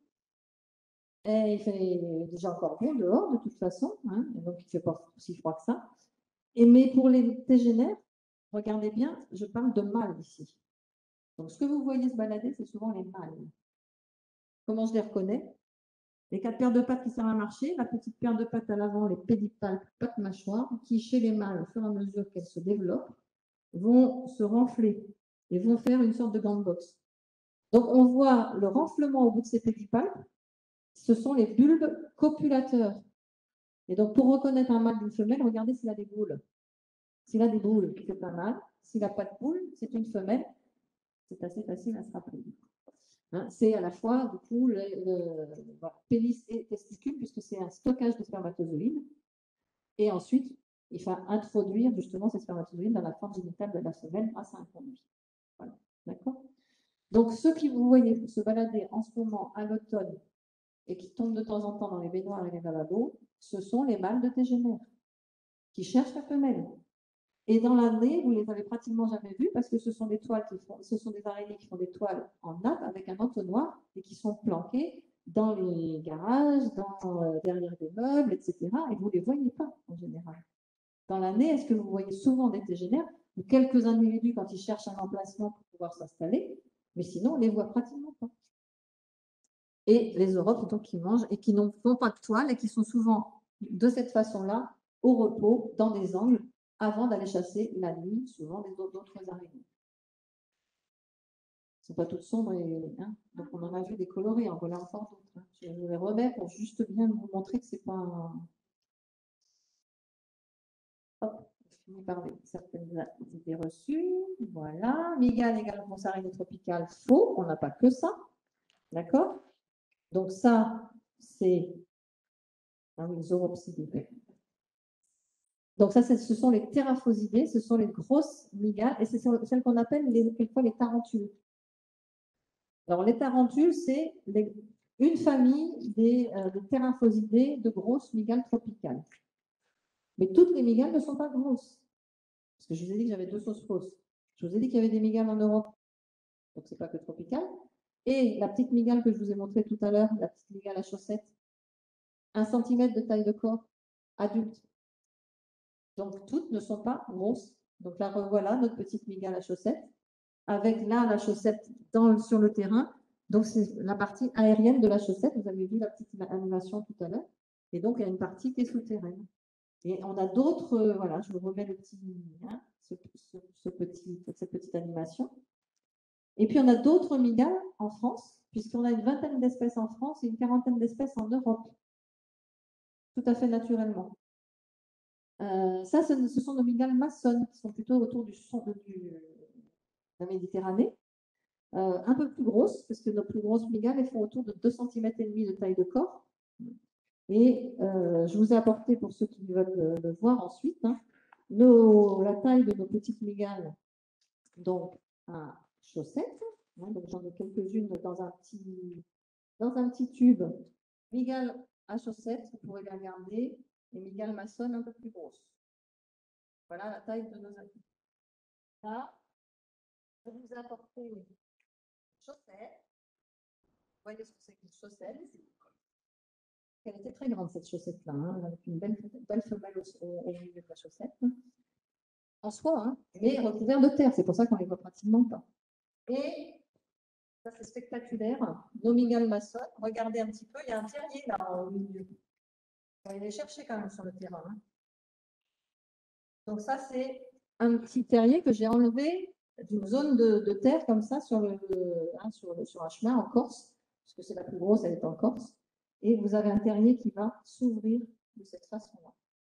A: Et il fait déjà encore bon dehors, de toute façon, hein, donc il ne fait pas si froid que ça. Et, mais pour les tégénères, regardez bien, je parle de mâles ici. Donc, ce que vous voyez se balader, c'est souvent les mâles. Comment je les reconnais? Les quatre paires de pattes qui servent à marcher, la petite paire de pattes à l'avant, les pédipalpes, pattes mâchoires, qui chez les mâles, au fur et à mesure qu'elles se développent, vont se renfler et vont faire une sorte de grande box. Donc on voit le renflement au bout de ces pédipalpes, ce sont les bulbes copulateurs. Et donc pour reconnaître un mâle d'une femelle, regardez s'il a des boules. S'il a des boules, c'est un mâle. S'il n'a pas de boules, c'est une femelle. C'est assez facile à se rappeler. Hein, c'est à la fois, du coup, le, le, le pénis et testicule, puisque c'est un stockage de spermatozoïdes. Et ensuite, il faut introduire justement ces spermatozoïdes dans la forme génitale de la femelle grâce à un conduit. Voilà. D'accord? Donc, ceux qui vous voyez se balader en ce moment à l'automne et qui tombent de temps en temps dans les baignoires et les lavabos, ce sont les mâles de tégénère qui cherchent la femelle. Et dans l'année, vous les avez pratiquement jamais vus parce que ce sont des toiles qui font, ce sont des araignées qui font des toiles en nappe avec un entonnoir et qui sont planquées dans les garages, dans, euh, derrière des meubles, et cetera. Et vous ne les voyez pas en général. Dans l'année, est-ce que vous voyez souvent des tégénères ou quelques individus quand ils cherchent un emplacement pour pouvoir s'installer, mais sinon on ne les voit pratiquement pas. Et les Europes donc qui mangent et qui n'ont pas de toile et qui sont souvent de cette façon-là au repos dans des angles avant d'aller chasser la nuit, souvent des d'autres araignées. Elles ne sont pas toutes sombres, et, hein, donc on en a vu des colorées, en voilà encore d'autres. Hein. Je les remets pour juste bien vous montrer que c'est pas un... Hop, je finis par les, certaines idées reçues. Voilà, mygale égale réponse araignée tropicale, faux, on n'a pas que ça. D'accord? Donc ça, c'est... Ah oui, Zoropsidés. Donc ça, ce sont les téraphosidés, ce sont les grosses mygales, et c'est celles qu'on appelle les, quelquefois les tarentules. Alors les tarentules, c'est une famille des, euh, des téraphosidés de grosses mygales tropicales. Mais toutes les mygales ne sont pas grosses. Parce que je vous ai dit que j'avais deux sauces fausses. Je vous ai dit qu'il y avait des mygales en Europe, donc c'est pas que tropical. Et la petite mygale que je vous ai montrée tout à l'heure, la petite mygale à chaussettes, un centimètre de taille de corps, adulte. Donc, toutes ne sont pas grosses. Donc là, revoilà notre petite mygale à chaussettes, avec là la chaussette dans, sur le terrain. Donc, c'est la partie aérienne de la chaussette. Vous avez vu la petite animation tout à l'heure. Et donc, il y a une partie qui est souterraine. Et on a d'autres, euh, voilà, je vous remets le petit, hein, ce, ce, ce petit, cette petite animation. Et puis, on a d'autres mygales en France, puisqu'on a une vingtaine d'espèces en France et une quarantaine d'espèces en Europe. Tout à fait naturellement. Euh, ça, ce, ce sont nos mygales maçonnes qui sont plutôt autour du, son, du, de la Méditerranée. Euh, un peu plus grosses, parce que nos plus grosses mygales, elles font autour de deux centimètres et demi de taille de corps. Et euh, je vous ai apporté, pour ceux qui veulent le, le voir ensuite, hein, nos, la taille de nos petites mygales, donc à chaussettes. Hein, donc j'en ai quelques-unes dans un petit dans un petit tube. Mygales à chaussettes, vous pourrez les regarder, et mygales maçonnes un peu plus grosses. Voilà la taille de nos amis. Là, je vous ai apporté une chaussette. Vous voyez ce que c'est qu'une chaussette? Elle était très grande, cette chaussette-là, hein, avec une belle, belle femelle au, au, au milieu de la chaussette. En soi, hein, mais recouvert de terre, c'est pour ça qu'on ne les voit pratiquement pas. Et ça, c'est spectaculaire. Nos mygales maçonnes, regardez un petit peu, il y a un terrier là au milieu. On va aller les chercher quand même sur le terrain. Hein. Donc ça, c'est un petit terrier que j'ai enlevé d'une zone de, de terre comme ça sur, le, hein, sur, le, sur un chemin en Corse, parce que c'est la plus grosse, elle est en Corse. Et vous avez un terrier qui va s'ouvrir de cette façon-là.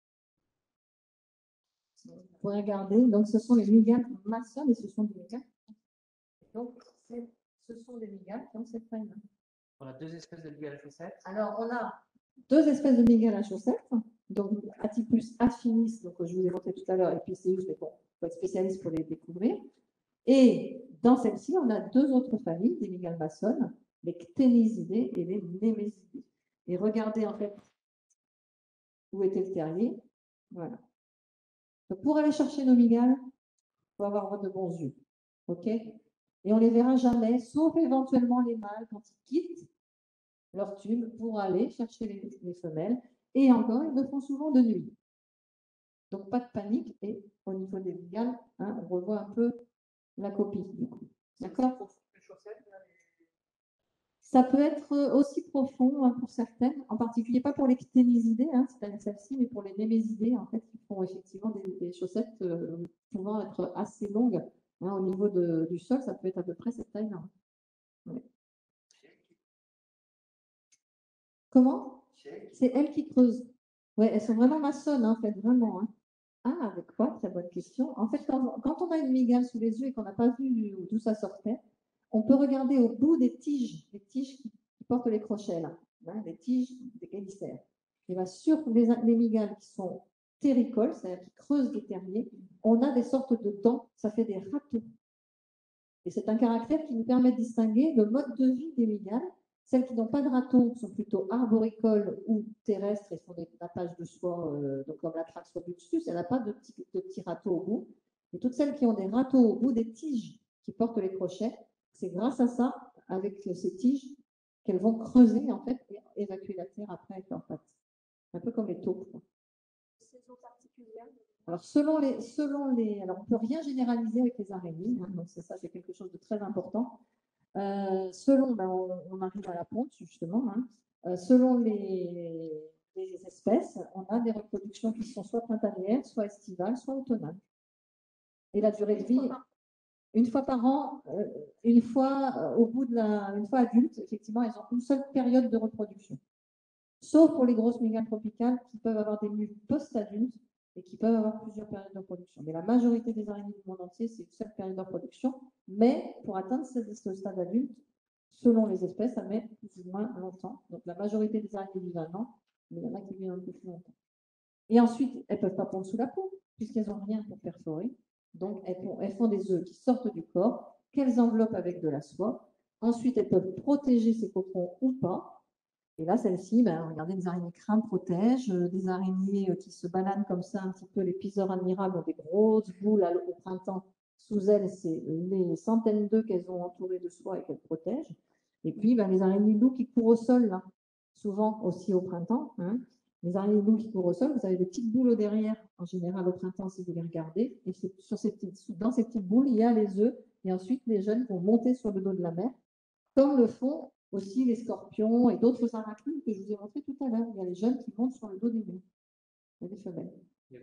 A: Vous pouvez regarder, donc ce sont les mygales maçonnes et ce sont des mygales. Donc ce sont des mygales qui ont cette taille-là.
B: On a deux espèces de mygales à chaussettes.
A: Alors on a deux espèces de mygales à chaussettes. Donc Atypus affinis, donc je vous ai montré tout à l'heure, et Pisceus, mais bon, il faut être spécialiste pour les découvrir. Et dans celle-ci, on a deux autres familles, des mygales maçonnes, les cténisidés et les némésidés. Et regardez en fait où était le terrier. Voilà. Donc, pour aller chercher nos mygales, il faut avoir de bons yeux. OK? Et on ne les verra jamais, sauf éventuellement les mâles quand ils quittent leur tube pour aller chercher les, les femelles. Et encore, ils le font souvent de nuit. Donc, pas de panique. Et au niveau des mygales, hein, on revoit un peu la copie. D'accord? Ça peut être aussi profond hein, pour certaines, en particulier pas pour les cténisidés, hein, c'est celle-ci, mais pour les némésidés, en fait, qui font effectivement des, des chaussettes euh, pouvant être assez longues hein, au niveau de, du sol, ça peut être à peu près cette taille-là. Ouais. Comment? C'est elles qui creusent. Oui, elles sont vraiment maçonnes, en fait, vraiment. Hein. Ah, avec quoi? Très bonne question. En fait, quand, quand on a une mygale sous les yeux et qu'on n'a pas vu d'où ça sortait, on peut regarder au bout des tiges, les tiges qui, qui portent les crochets, là, hein, les tiges des hélicères. Et bien, sur les, les mygales qui sont terricoles, c'est-à-dire qui creusent des terriers, on a des sortes de dents, ça fait des râteaux. Et c'est un caractère qui nous permet de distinguer le mode de vie des mygales. Celles qui n'ont pas de râteaux sont plutôt arboricoles ou terrestres et font des tapages de soie, euh, donc comme la Thrax robustus, elle n'a pas de petits, de petits râteaux au bout. Et toutes celles qui ont des râteaux au bout des tiges qui portent les crochets, c'est grâce à ça, avec ces tiges, qu'elles vont creuser en fait et évacuer la terre après avec leurs pattes. Un peu comme les taupes. Saison particulière. Alors selon les, selon les, alors on peut rien généraliser avec les araignées, hein, donc c'est ça, c'est quelque chose de très important. Euh, selon, ben on, on arrive à la ponte justement. Hein, euh, selon les, des espèces, on a des reproductions qui sont soit printanières, soit estivales, soit automnales. Et la durée de vie, une fois par an, euh, une fois euh, au bout de la, une fois adulte, effectivement, elles ont une seule période de reproduction. Sauf pour les grosses mégales tropicales qui peuvent avoir des mules post-adultes et qui peuvent avoir plusieurs périodes de reproduction. Mais la majorité des araignées du monde entier, c'est une seule période de reproduction. Mais pour atteindre ce stade adulte, selon les espèces, ça met plus ou moins longtemps. Donc la majorité des araignées vivent un an, mais il y en a qui vivent un peu plus longtemps. Et ensuite, elles ne peuvent pas pondre sous la peau, puisqu'elles n'ont rien pour perforer. Donc elles font, elles font des œufs qui sortent du corps, qu'elles enveloppent avec de la soie. Ensuite, elles peuvent protéger ces cocoons ou pas. Et là, celle-ci, ben, regardez, des araignées crânes protègent, euh, des araignées euh, qui se baladent comme ça, un petit peu, les piseurs admirables ont des grosses boules à, au printemps. Sous elles, c'est les centaines d'œufs qu'elles ont entourés de soie et qu'elles protègent. Et puis, ben, les araignées loups qui courent au sol, là, souvent aussi au printemps. Hein. Les araignées loups qui courent au sol, vous avez des petites boules au derrière, en général au printemps, si vous les regardez. Et sur ces petites, dans ces petites boules, il y a les œufs. Et ensuite, les jeunes vont monter sur le dos de la mère, comme le font aussi les scorpions et d'autres arachnides que je vous ai montré tout à l'heure. Il y a les jeunes qui montent sur le dos des mères. Il y a des femelles.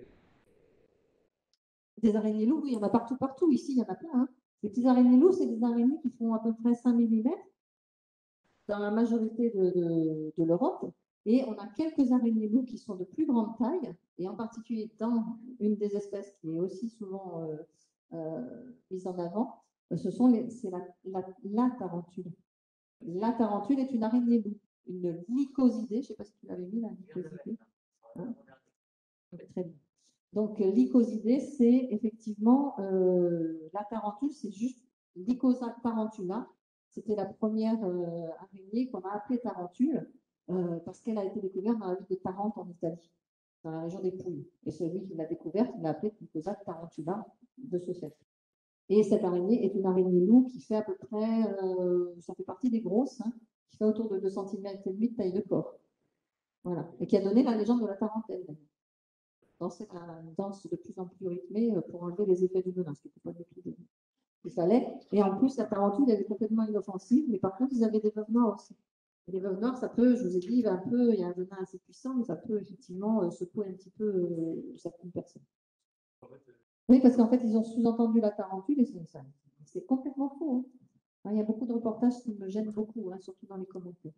A: Des araignées loups, oui, il y en a partout, partout. Ici, il y en a plein. Hein. Les petits araignées loups, c'est des araignées qui font à peu près cinq millimètres dans la majorité de, de, de l'Europe. Et on a quelques araignées loups qui sont de plus grande taille, et en particulier dans une des espèces qui est aussi souvent euh, euh, mise en avant, ce sont les, c'est la, la, la tarentule. La tarentule est une araignée loup, une lycosidée. Je ne sais pas si tu l'avais mis, la lycosidée. Hein? Très bien. Donc, lycosidée, c'est effectivement euh, la tarentule, c'est juste Lycosa tarantula. C'était la première euh, araignée qu'on a appelée tarentule euh, parce qu'elle a été découverte dans la ville de Tarente en Italie, dans la région des Pouilles. Et celui qui l'a découverte, il l'a appelée Lycosa tarantula de ce fait. Et cette araignée est une araignée loup qui fait à peu près, euh, ça fait partie des grosses, hein, qui fait autour de deux centimètres et demi de taille de corps. Voilà. Et qui a donné la légende de la tarentaine. Dans cette danse de plus en plus rythmée pour enlever les effets du venin, ce qui n'était pas du tout qu'il fallait. Et en plus, la tarentule, elle est complètement inoffensive, mais par contre, ils avaient des veuves noires aussi. Et les veuves noires, ça peut, je vous ai dit, un peu, il y a un venin assez puissant, mais ça peut effectivement euh, secouer un petit peu euh, certaines personnes. Oui, parce qu'en fait, ils ont sous-entendu la tarentule et c'est complètement faux. Hein. Il y a beaucoup de reportages qui me gênent beaucoup, hein, surtout dans les commentaires.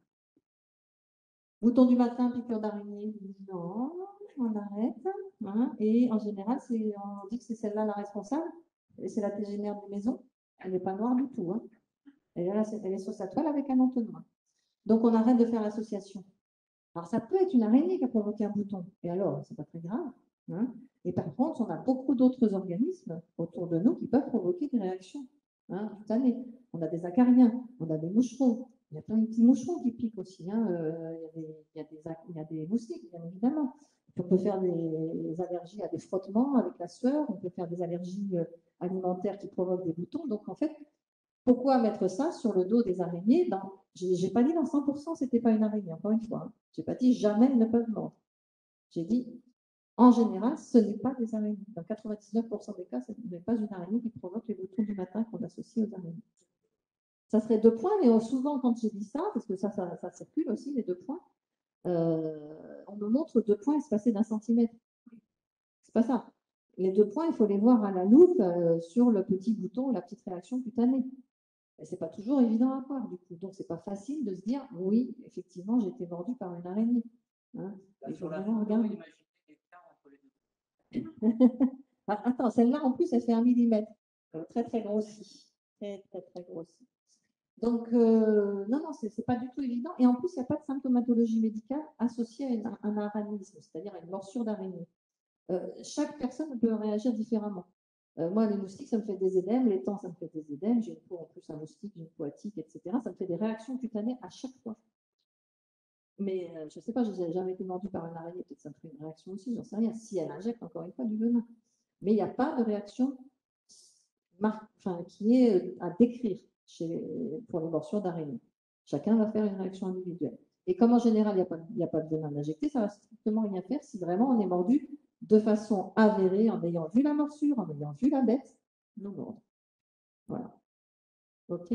A: Bouton du matin, piqûre d'araignée, non, on arrête. Hein, et en général, on dit que c'est celle-là la responsable, et c'est la tégénaire de maison. Elle n'est pas noire du tout. Hein. Elle, est là, elle est sur sa toile avec un entonnoir. Donc, on arrête de faire l'association. Alors, ça peut être une araignée qui a provoqué un bouton. Et alors, c'est pas très grave. Hein. Et par contre, on a beaucoup d'autres organismes autour de nous qui peuvent provoquer des réactions hein, toute l'année. On a des acariens, on a des moucherons. Il y a plein de petits moucherons qui piquent aussi. Hein. Euh, il, y a des, il, y a des, il y a des moustiques, bien évidemment. On peut faire des, des allergies à des frottements avec la sueur. On peut faire des allergies euh, alimentaires qui provoquent des boutons. Donc, en fait, pourquoi mettre ça sur le dos des araignées dans... Je n'ai pas dit dans cent pour cent, ce n'était pas une araignée, encore une fois. Hein. Je n'ai pas dit jamais elles ne peuvent mordre. J'ai dit, en général, ce n'est pas des araignées. Dans quatre-vingt-dix-neuf pour cent des cas, ce n'est pas une araignée qui provoque les boutons du matin qu'on associe aux araignées. Ça serait deux points, mais souvent, quand j'ai dit ça, parce que ça, ça, ça circule aussi, les deux points, euh, on me montre deux points espacés d'un centimètre. C'est pas ça. Les deux points, il faut les voir à la loupe euh, sur le petit bouton, la petite réaction cutanée. Et c'est pas toujours évident à voir, du coup. Donc, c'est pas facile de se dire, oui, effectivement, j'ai été mordu par une araignée. Hein. Il faut vraiment regarder. Attends, celle-là, en plus, elle fait un millimètre. Très, très grossie. Très, très, très grossie. Donc, euh, non, non, c'est pas du tout évident. Et en plus, il n'y a pas de symptomatologie médicale associée à une, un araignisme, c'est-à-dire à une morsure d'araignée. Euh, chaque personne peut réagir différemment. Euh, moi, les moustiques, ça me fait des édèmes, les temps, ça me fait des édèmes, j'ai une peau en plus à moustique, j'ai une peau à tique, et cetera. Ça me fait des réactions cutanées à chaque fois. Mais euh, je ne sais pas, je n'ai jamais été mordue par une araignée, peut-être ça me fait une réaction aussi, j'en sais rien, si elle injecte encore une fois du venin. Mais il n'y a pas de réaction enfin, qui est à décrire chez, pour les morsures d'araignée. Chacun va faire une réaction individuelle. Et comme en général, il n'y a, a pas de venin injecté, ça va strictement rien faire si vraiment on est mordu de façon avérée, en ayant vu la morsure, en ayant vu la bête, nous mordre. Voilà. OK.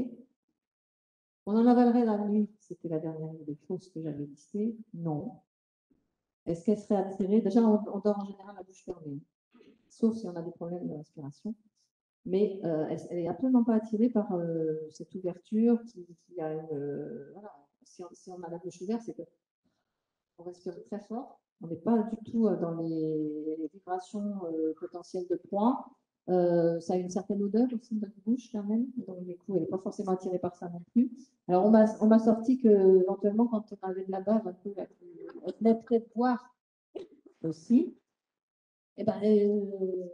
A: On en avalerait la nuit, c'était la dernière des choses que j'avais listées. Non. est-ce qu'elle serait attirée? Déjà, on, on dort en général la bouche fermée, sauf si on a des problèmes de respiration. Mais euh, elle n'est absolument pas attirée par euh, cette ouverture qui, qui a une. Euh, voilà. Si on, si on a la bouche ouverte, c'est qu'on respire très fort. On n'est pas du tout dans les, les vibrations euh, potentielles de proie. Euh, ça a une certaine odeur aussi de notre bouche quand même. Donc, du coup, elle n'est pas forcément attirée par ça non plus. Alors, on m'a, on m'a sorti que, éventuellement, quand on avait de la bave un peu, elle venait peut-être boire aussi. Et ben, euh,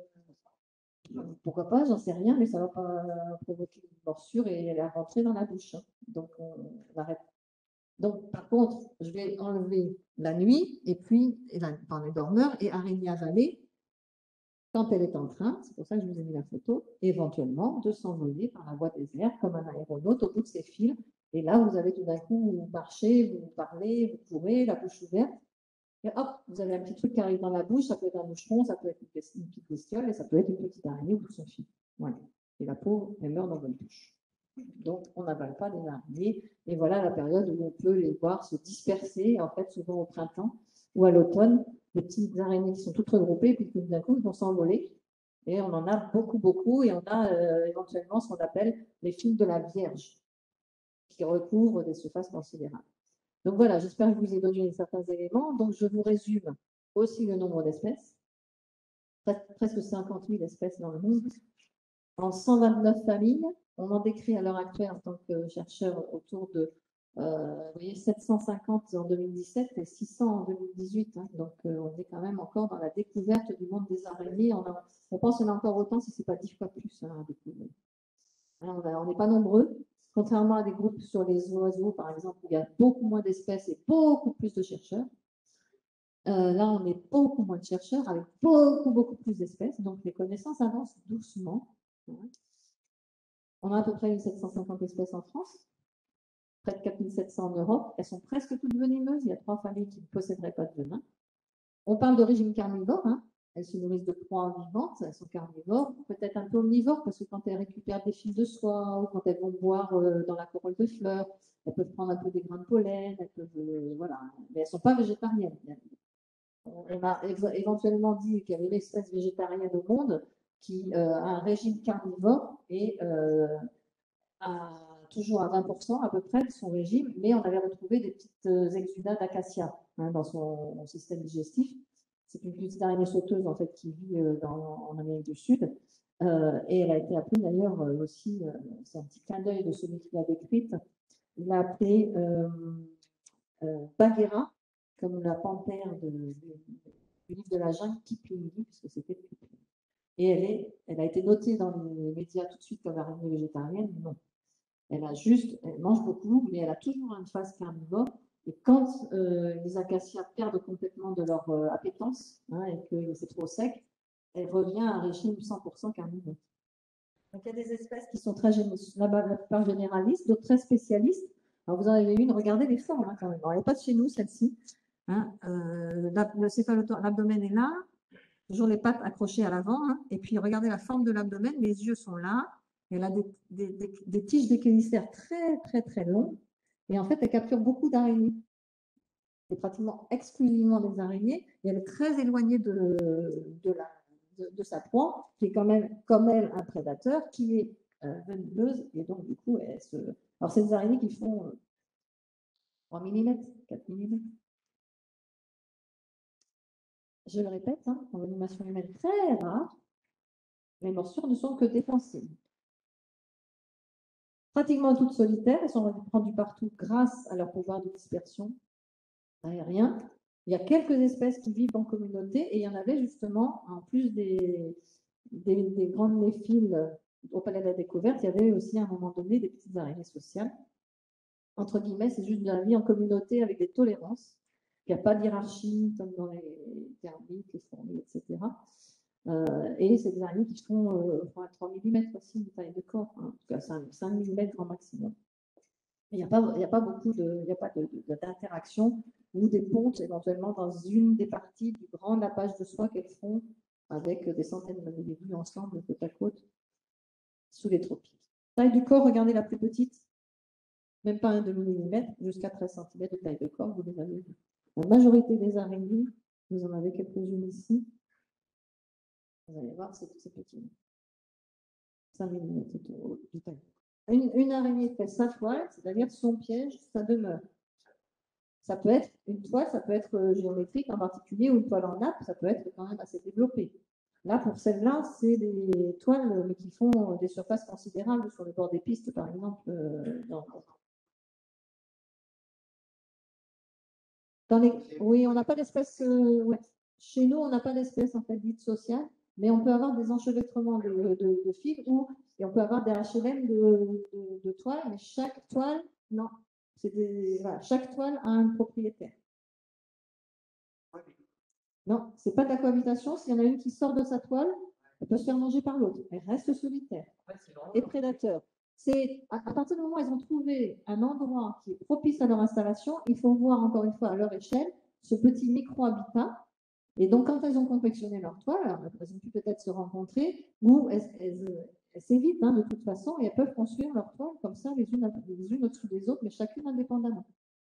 A: pourquoi pas, j'en sais rien, mais ça ne va pas provoquer une morsure et elle est rentrée dans la bouche. Hein. Donc, on, on arrête. Donc, par contre, je vais enlever la nuit et puis et la, dans les dormeurs et araignée avalée quand elle est en train, c'est pour ça que je vous ai mis la photo, éventuellement de s'envoler par la voie des airs comme un aéronaute au bout de ses fils. Et là, vous avez tout d'un coup, vous marchez, vous parlez, vous courez, la bouche ouverte. Et hop, vous avez un petit truc qui arrive dans la bouche, ça peut être un moucheron, ça peut être une petite bestiole, et ça peut être une petite araignée ou tout son fil. Voilà. Et la pauvre, elle meurt dans votre bouche. Donc, on n'avale pas des araignées. Et voilà la période où on peut les voir se disperser, en fait, souvent au printemps ou à l'automne, les petites araignées qui sont toutes regroupées, et puis tout d'un coup, ils vont s'envoler. Et on en a beaucoup, beaucoup, et on a euh, éventuellement ce qu'on appelle les fils de la Vierge, qui recouvrent des surfaces considérables. Donc voilà, j'espère que je vous ai donné certains éléments. Donc je vous résume aussi le nombre d'espèces. Presque cinquante mille espèces dans le monde. En cent vingt-neuf familles, on en décrit à l'heure actuelle en tant que chercheur autour de euh, vous voyez, sept cent cinquante en deux mille dix-sept et six cents en deux mille dix-huit. Hein. Donc euh, on est quand même encore dans la découverte du monde des araignées. On, a, on pense qu'il y en a encore autant si ce n'est pas dix fois plus hein, à découvrir. Alors, on n'est pas nombreux. Contrairement à des groupes sur les oiseaux, par exemple, où il y a beaucoup moins d'espèces et beaucoup plus de chercheurs. Euh, là, on est beaucoup moins de chercheurs avec beaucoup, beaucoup plus d'espèces. Donc, les connaissances avancent doucement. On a à peu près mille sept cent cinquante espèces en France, près de quatre mille sept cents en Europe. Elles sont presque toutes venimeuses. Il y a trois familles qui ne posséderaient pas de venin. On parle de régime carnivore. Hein. Elles se nourrissent de proies vivantes, elles sont carnivores, peut-être un peu omnivores, parce que quand elles récupèrent des fils de soie ou quand elles vont boire euh, dans la corolle de fleurs, elles peuvent prendre un peu des grains de pollen, elles peuvent, euh, voilà, mais elles ne sont pas végétariennes. On a éventuellement dit qu'il y avait une espèce végétarienne au monde qui euh, a un régime carnivore et euh, a toujours à vingt pour cent à peu près de son régime, mais on avait retrouvé des petites exudats d'acacia hein, dans son système digestif. C'est une petite araignée sauteuse en fait qui vit euh, dans, en Amérique du Sud. Euh, et elle a été appelée d'ailleurs euh, aussi, euh, c'est un petit clin d'œil de celui qui l'a décrite, il l'a appelée euh, euh, Bagheera, comme la panthère de, de, du livre de la jungle Kipling, puisque c'était Kipling. Et elle, est, elle a été notée dans les médias tout de suite comme araignée végétarienne, non. Elle a juste, elle mange beaucoup, mais elle a toujours une phase carnivore. Et quand euh, les acacias perdent complètement de leur euh, appétence hein, et que c'est trop sec, elle revient à un régime cent pour cent carnivore. Donc il y a des espèces qui sont très là-bas, la plupart généralistes, d'autres très spécialistes. Alors vous en avez une, regardez les formes hein, quand même. Alors, elle n'est pas de chez nous, celle-ci. Hein, euh, le céphalothoracre, l'abdomen est là, toujours les pattes accrochées à l'avant. Hein, et puis regardez la forme de l'abdomen, les yeux sont là. Elle a des, des, des, des tiges d'échélicères très, très, très longues. Et en fait, elle capture beaucoup d'araignées. C'est pratiquement exclusivement des araignées. Et elle est très éloignée de, de, la, de, de sa proie, qui est quand même, comme elle, un prédateur, qui est euh, venimeuse. Et donc, du coup, elle se... Alors, c'est des araignées qui font euh, trois millimètres, quatre millimètres. Je le répète, hein, en animation humaine très rare, les morsures ne sont que défensives. Pratiquement toutes solitaires, elles sont répandues partout grâce à leur pouvoir de dispersion aérien. Il y a quelques espèces qui vivent en communauté et il y en avait justement, en plus des, des, des grandes néphiles au Palais de la Découverte, il y avait aussi à un moment donné des petites araignées sociales. Entre guillemets, c'est juste de la vie en communauté avec des tolérances. Il n'y a pas de hiérarchie comme dans les termites, les fourmis, et cetera. Euh, et c'est des araignées qui font euh, trois millimètres aussi de taille de corps, hein, en tout cas cinq millimètres grand maximum. Il n'y a, a pas beaucoup d'interaction ou des pontes éventuellement dans une des parties du grand nappage de soie qu'elles font avec des centaines d'individus ensemble côte à côte sous les tropiques. Taille du corps, regardez la plus petite, même pas un demi millimètre, jusqu'à treize centimètres de taille de corps, vous les avez vu. La majorité des araignées Vous en avez quelques-unes ici. Vous allez voir, c'est petit. cinq millimètres du taille. Une, une araignée fait sa toile, c'est-à-dire son piège, sa demeure. Ça peut être une toile, ça peut être euh, géométrique en particulier, ou une toile en nappe, ça peut être quand même assez développé. Là, pour celle-là, c'est des toiles, mais qui font des surfaces considérables sur le bord des pistes, par exemple. Euh, dans... Dans les... Oui, on n'a pas d'espèce. Euh, ouais. Chez nous, on n'a pas d'espèce en fait dite sociale, mais on peut avoir des enchevêtrements de, de, de fils ou et on peut avoir des H L M de, de, de toiles, mais chaque toile, non. Des, voilà, chaque toile a un propriétaire. Non, c'est pas de la cohabitation. S'il y en a une qui sort de sa toile, elle peut se faire manger par l'autre. Elle reste solitaire et prédateur. C'est à, à partir du moment où ils ont trouvé un endroit qui est propice à leur installation, il faut voir encore une fois à leur échelle ce petit micro-habitat. Et donc, quand elles ont confectionné leur toile, elles ont pu peut-être se rencontrer ou elles, elles, elles s'évitent hein, de toute façon et elles peuvent construire leur toile comme ça, les unes, les unes au-dessus des autres, mais chacune indépendamment.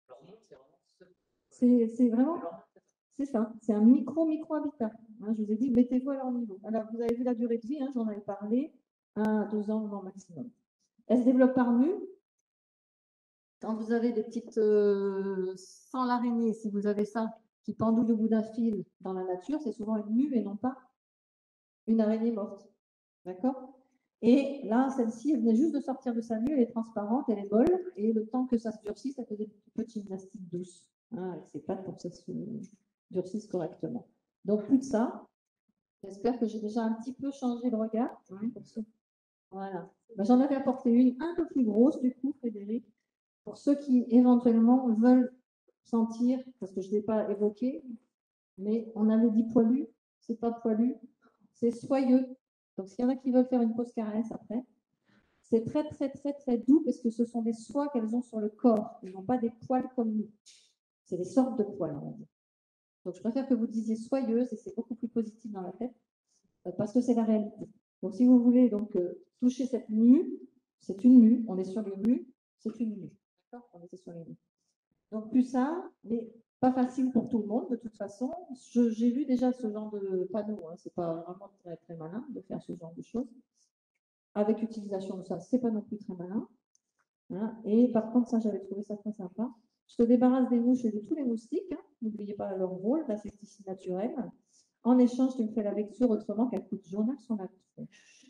A: C'est vraiment. C'est ça, c'est un micro-micro-habitat. Hein, je vous ai dit, mettez-vous à leur niveau. Alors, vous avez vu la durée de vie, hein, j'en avais parlé, un à deux ans au maximum. Elle se développe par mue. Quand vous avez des petites, euh, sans l'araignée, si vous avez ça, qui pendouille au bout d'un fil dans la nature, c'est souvent une mue et non pas une araignée morte. D'accord? Et là, celle-ci, elle venait juste de sortir de sa mue, elle est transparente, elle est molle, et le temps que ça se durcisse, ça faisait une petite gymnastique douce, hein, avec ses pattes pour que ça se durcisse correctement. Donc, plus de ça. J'espère que j'ai déjà un petit peu changé le regard. Hein, pour ceux... Voilà. Ben, j'en avais apporté une un peu plus grosse, du coup, Frédéric, pour ceux qui éventuellement veulent sentir, parce que je ne l'ai pas évoqué, mais on avait dit poilu, c'est pas poilu, c'est soyeux. Donc, s'il y en a qui veulent faire une pause caresse après, c'est très, très, très, très doux parce que ce sont des soies qu'elles ont sur le corps. Ils n'ont pas des poils comme nous. C'est des sortes de poils, on va dire. Donc, je préfère que vous disiez soyeuse et c'est beaucoup plus positif dans la tête euh, parce que c'est la réalité. Donc, si vous voulez donc euh, toucher cette mue, c'est une mue. On est sur les mues, c'est une mue. D'accord? On était sur les mues. Donc, plus ça, mais pas facile pour tout le monde de toute façon. J'ai vu déjà ce genre de panneau. Hein, c'est pas vraiment très, très malin de faire ce genre de choses. Avec l'utilisation de ça, c'est pas non plus très malin. Hein. Et par contre, ça, j'avais trouvé ça très sympa. Je te débarrasse des mouches et de tous les moustiques. Hein. N'oubliez pas leur rôle d'insecticide naturel. En échange, tu me fais la lecture autrement qu'elle coûte journal sur la tronche.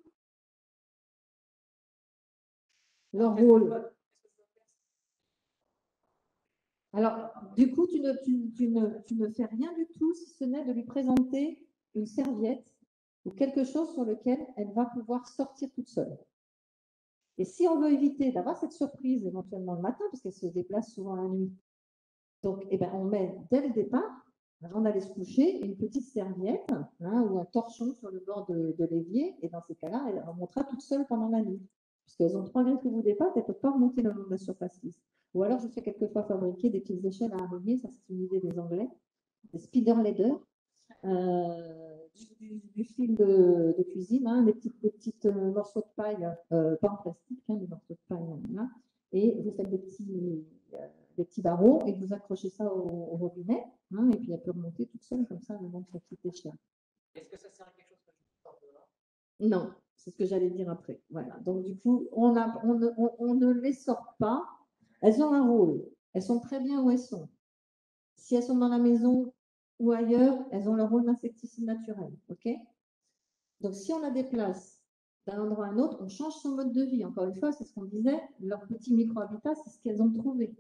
A: Leur rôle. Alors, du coup, tu ne, tu, tu, ne, tu ne fais rien du tout si ce n'est de lui présenter une serviette ou quelque chose sur lequel elle va pouvoir sortir toute seule. Et si on veut éviter d'avoir cette surprise éventuellement le matin, parce qu'elle se déplace souvent la nuit, donc eh ben, on met dès le départ, avant d'aller se coucher, une petite serviette hein, ou un torchon sur le bord de, de l'évier, et dans ces cas-là, elle remontera toute seule pendant la nuit. Parce qu'elles ont trois griffes au bout des pattes, elles ne peuvent pas remonter le long de la surface lisse. Ou alors, je fais quelquefois fabriquer des petites échelles à araignées, ça c'est une idée des Anglais, des spider leather, euh, du, du, du fil de, de cuisine, hein, des petites, des petites euh, morceaux de paille, euh, pas en plastique, hein, des morceaux de paille, là, et vous faites des petits, euh, des petits barreaux et vous accrochez ça au, au robinet, hein, et puis elle peut remonter toute seule comme ça le long de sa petite échelle.
B: Est-ce que ça sert à quelque chose que je porte là?
A: Non, c'est ce que j'allais dire après. Voilà. Donc du coup, on, a, on, ne, on, on ne les sort pas. Elles ont un rôle. Elles sont très bien où elles sont. Si elles sont dans la maison ou ailleurs, elles ont leur rôle d'insecticide naturel. Ok? Donc si on la déplace d'un endroit à un autre, on change son mode de vie. Encore une fois, c'est ce qu'on disait, leur petit micro-habitat, c'est ce qu'elles ont trouvé.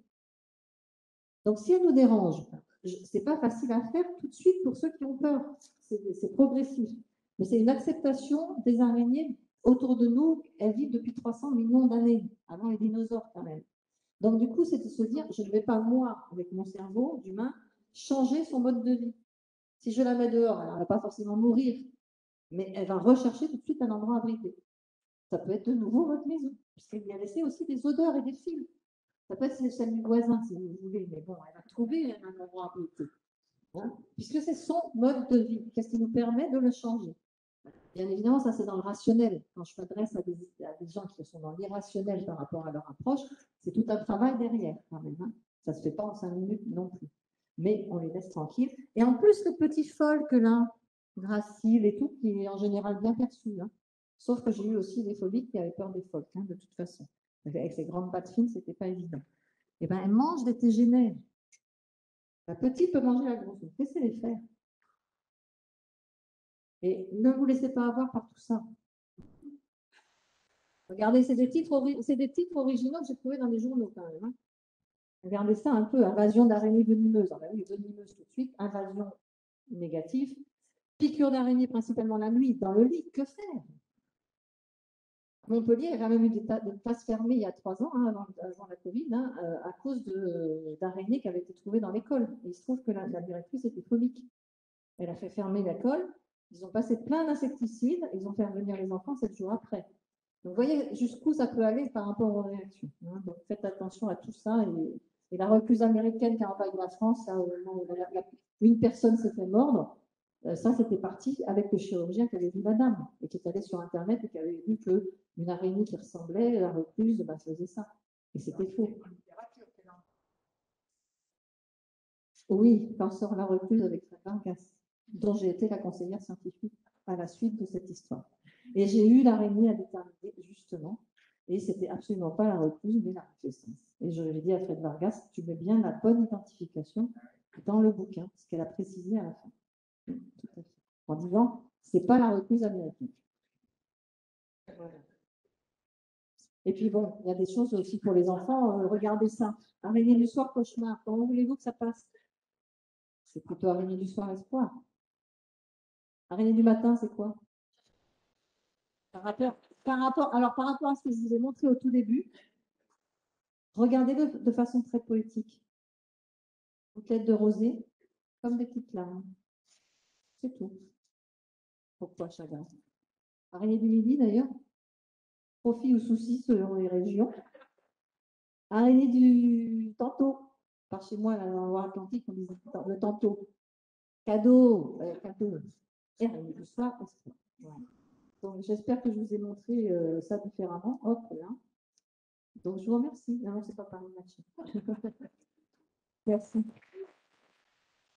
A: Donc si elles nous dérangent, c'est pas facile à faire tout de suite pour ceux qui ont peur. C'est progressif. Mais c'est une acceptation des araignées autour de nous. Elles vivent depuis trois cents millions d'années, avant les dinosaures quand même. Donc du coup, c'est de se dire, je ne vais pas, moi, avec mon cerveau d'humain, changer son mode de vie. Si je la mets dehors, elle ne va pas forcément mourir, mais elle va rechercher tout de suite un endroit abrité. Ça peut être de nouveau votre maison, puisqu'elle y a laissé aussi des odeurs et des fils. Ça peut être celle du voisin, si vous voulez, mais bon, elle a trouvé un endroit abrité. Hein, puisque c'est son mode de vie. Qu'est-ce qui nous permet de le changer? Bien évidemment, ça c'est dans le rationnel. Quand je m'adresse à des, à des gens qui sont dans l'irrationnel par rapport à leur approche, c'est tout un travail derrière quand même. Hein. Ça ne se fait pas en cinq minutes non plus. mais on les laisse tranquilles. Et en plus, le petit folk, là, gracile et tout, qui est en général bien perçu. Hein. Sauf que j'ai eu aussi des phobies qui avaient peur des phoques, hein, de toute façon. Avec ces grandes pattes fines, c'était pas évident. Et bien, elle mange des tégénères. La petite peut manger la grosse. Laissez-les faire. Et ne vous laissez pas avoir par tout ça. Regardez, c'est des titres, c'est des titres originaux que j'ai trouvés dans les journaux quand même. Hein. Regardez ça un peu, invasion d'araignées venimeuses. Ah ben oui, venimeuses tout de suite, invasion négative, piqûre d'araignée principalement la nuit, dans le lit, que faire? Montpellier a quand même eu des, des places fermées il y a trois ans, hein, avant, avant, la Covid, hein, euh, à cause d'araignées qui avaient été trouvées dans l'école. Il se trouve que la, la directrice était phobique. Elle a fait fermer l'école, ils ont passé plein d'insecticides, ils ont fait revenir les enfants sept jours après. Donc, vous voyez jusqu'où ça peut aller par rapport aux réactions. Hein. Donc, faites attention à tout ça. Et, et la recluse américaine qui a envahi la France, là, une personne s'est fait mordre. Euh, ça, c'était parti avec le chirurgien qui avait vu la dame et qui est allé sur Internet et qui avait vu qu'une araignée qui ressemblait à la recluse bah, faisait ça. Et c'était faux. Oui, quand sort la recluse avec Fred Vargas, dont j'ai été la conseillère scientifique à la suite de cette histoire. Et j'ai eu l'araignée à déterminer, justement, et c'était absolument pas la recluse, mais la rufescence. Et je lui ai dit à Fred Vargas, tu mets bien la bonne identification dans le bouquin, ce qu'elle a précisé à la fin. Tout à fait. En disant, c'est pas la recluse américaine. Voilà. Et puis bon, il y a des choses aussi pour les enfants. Euh, regardez ça. Araignée du soir, cauchemar. Comment voulez-vous que ça passe? C'est plutôt araignée du soir, espoir. Araignée du matin, c'est quoi? Par rapport, par rapport, alors, par rapport à ce que je vous ai montré au tout début, regardez-le de façon très poétique. Bouquettes de rosée, comme des petites larmes. C'est tout. Pourquoi chagrin? Araignée du midi, d'ailleurs. Profit ou souci selon les régions. Araignée du tantôt. Par chez moi, là, dans le Loire-Atlantique, on disait le tantôt. Cadeau, euh, cadeau. Et araignée du soir, voilà. Donc, j'espère que je vous ai montré euh, ça différemment. Hop, là. Donc, je vous remercie. Non, non, c'est pas par le match. Merci.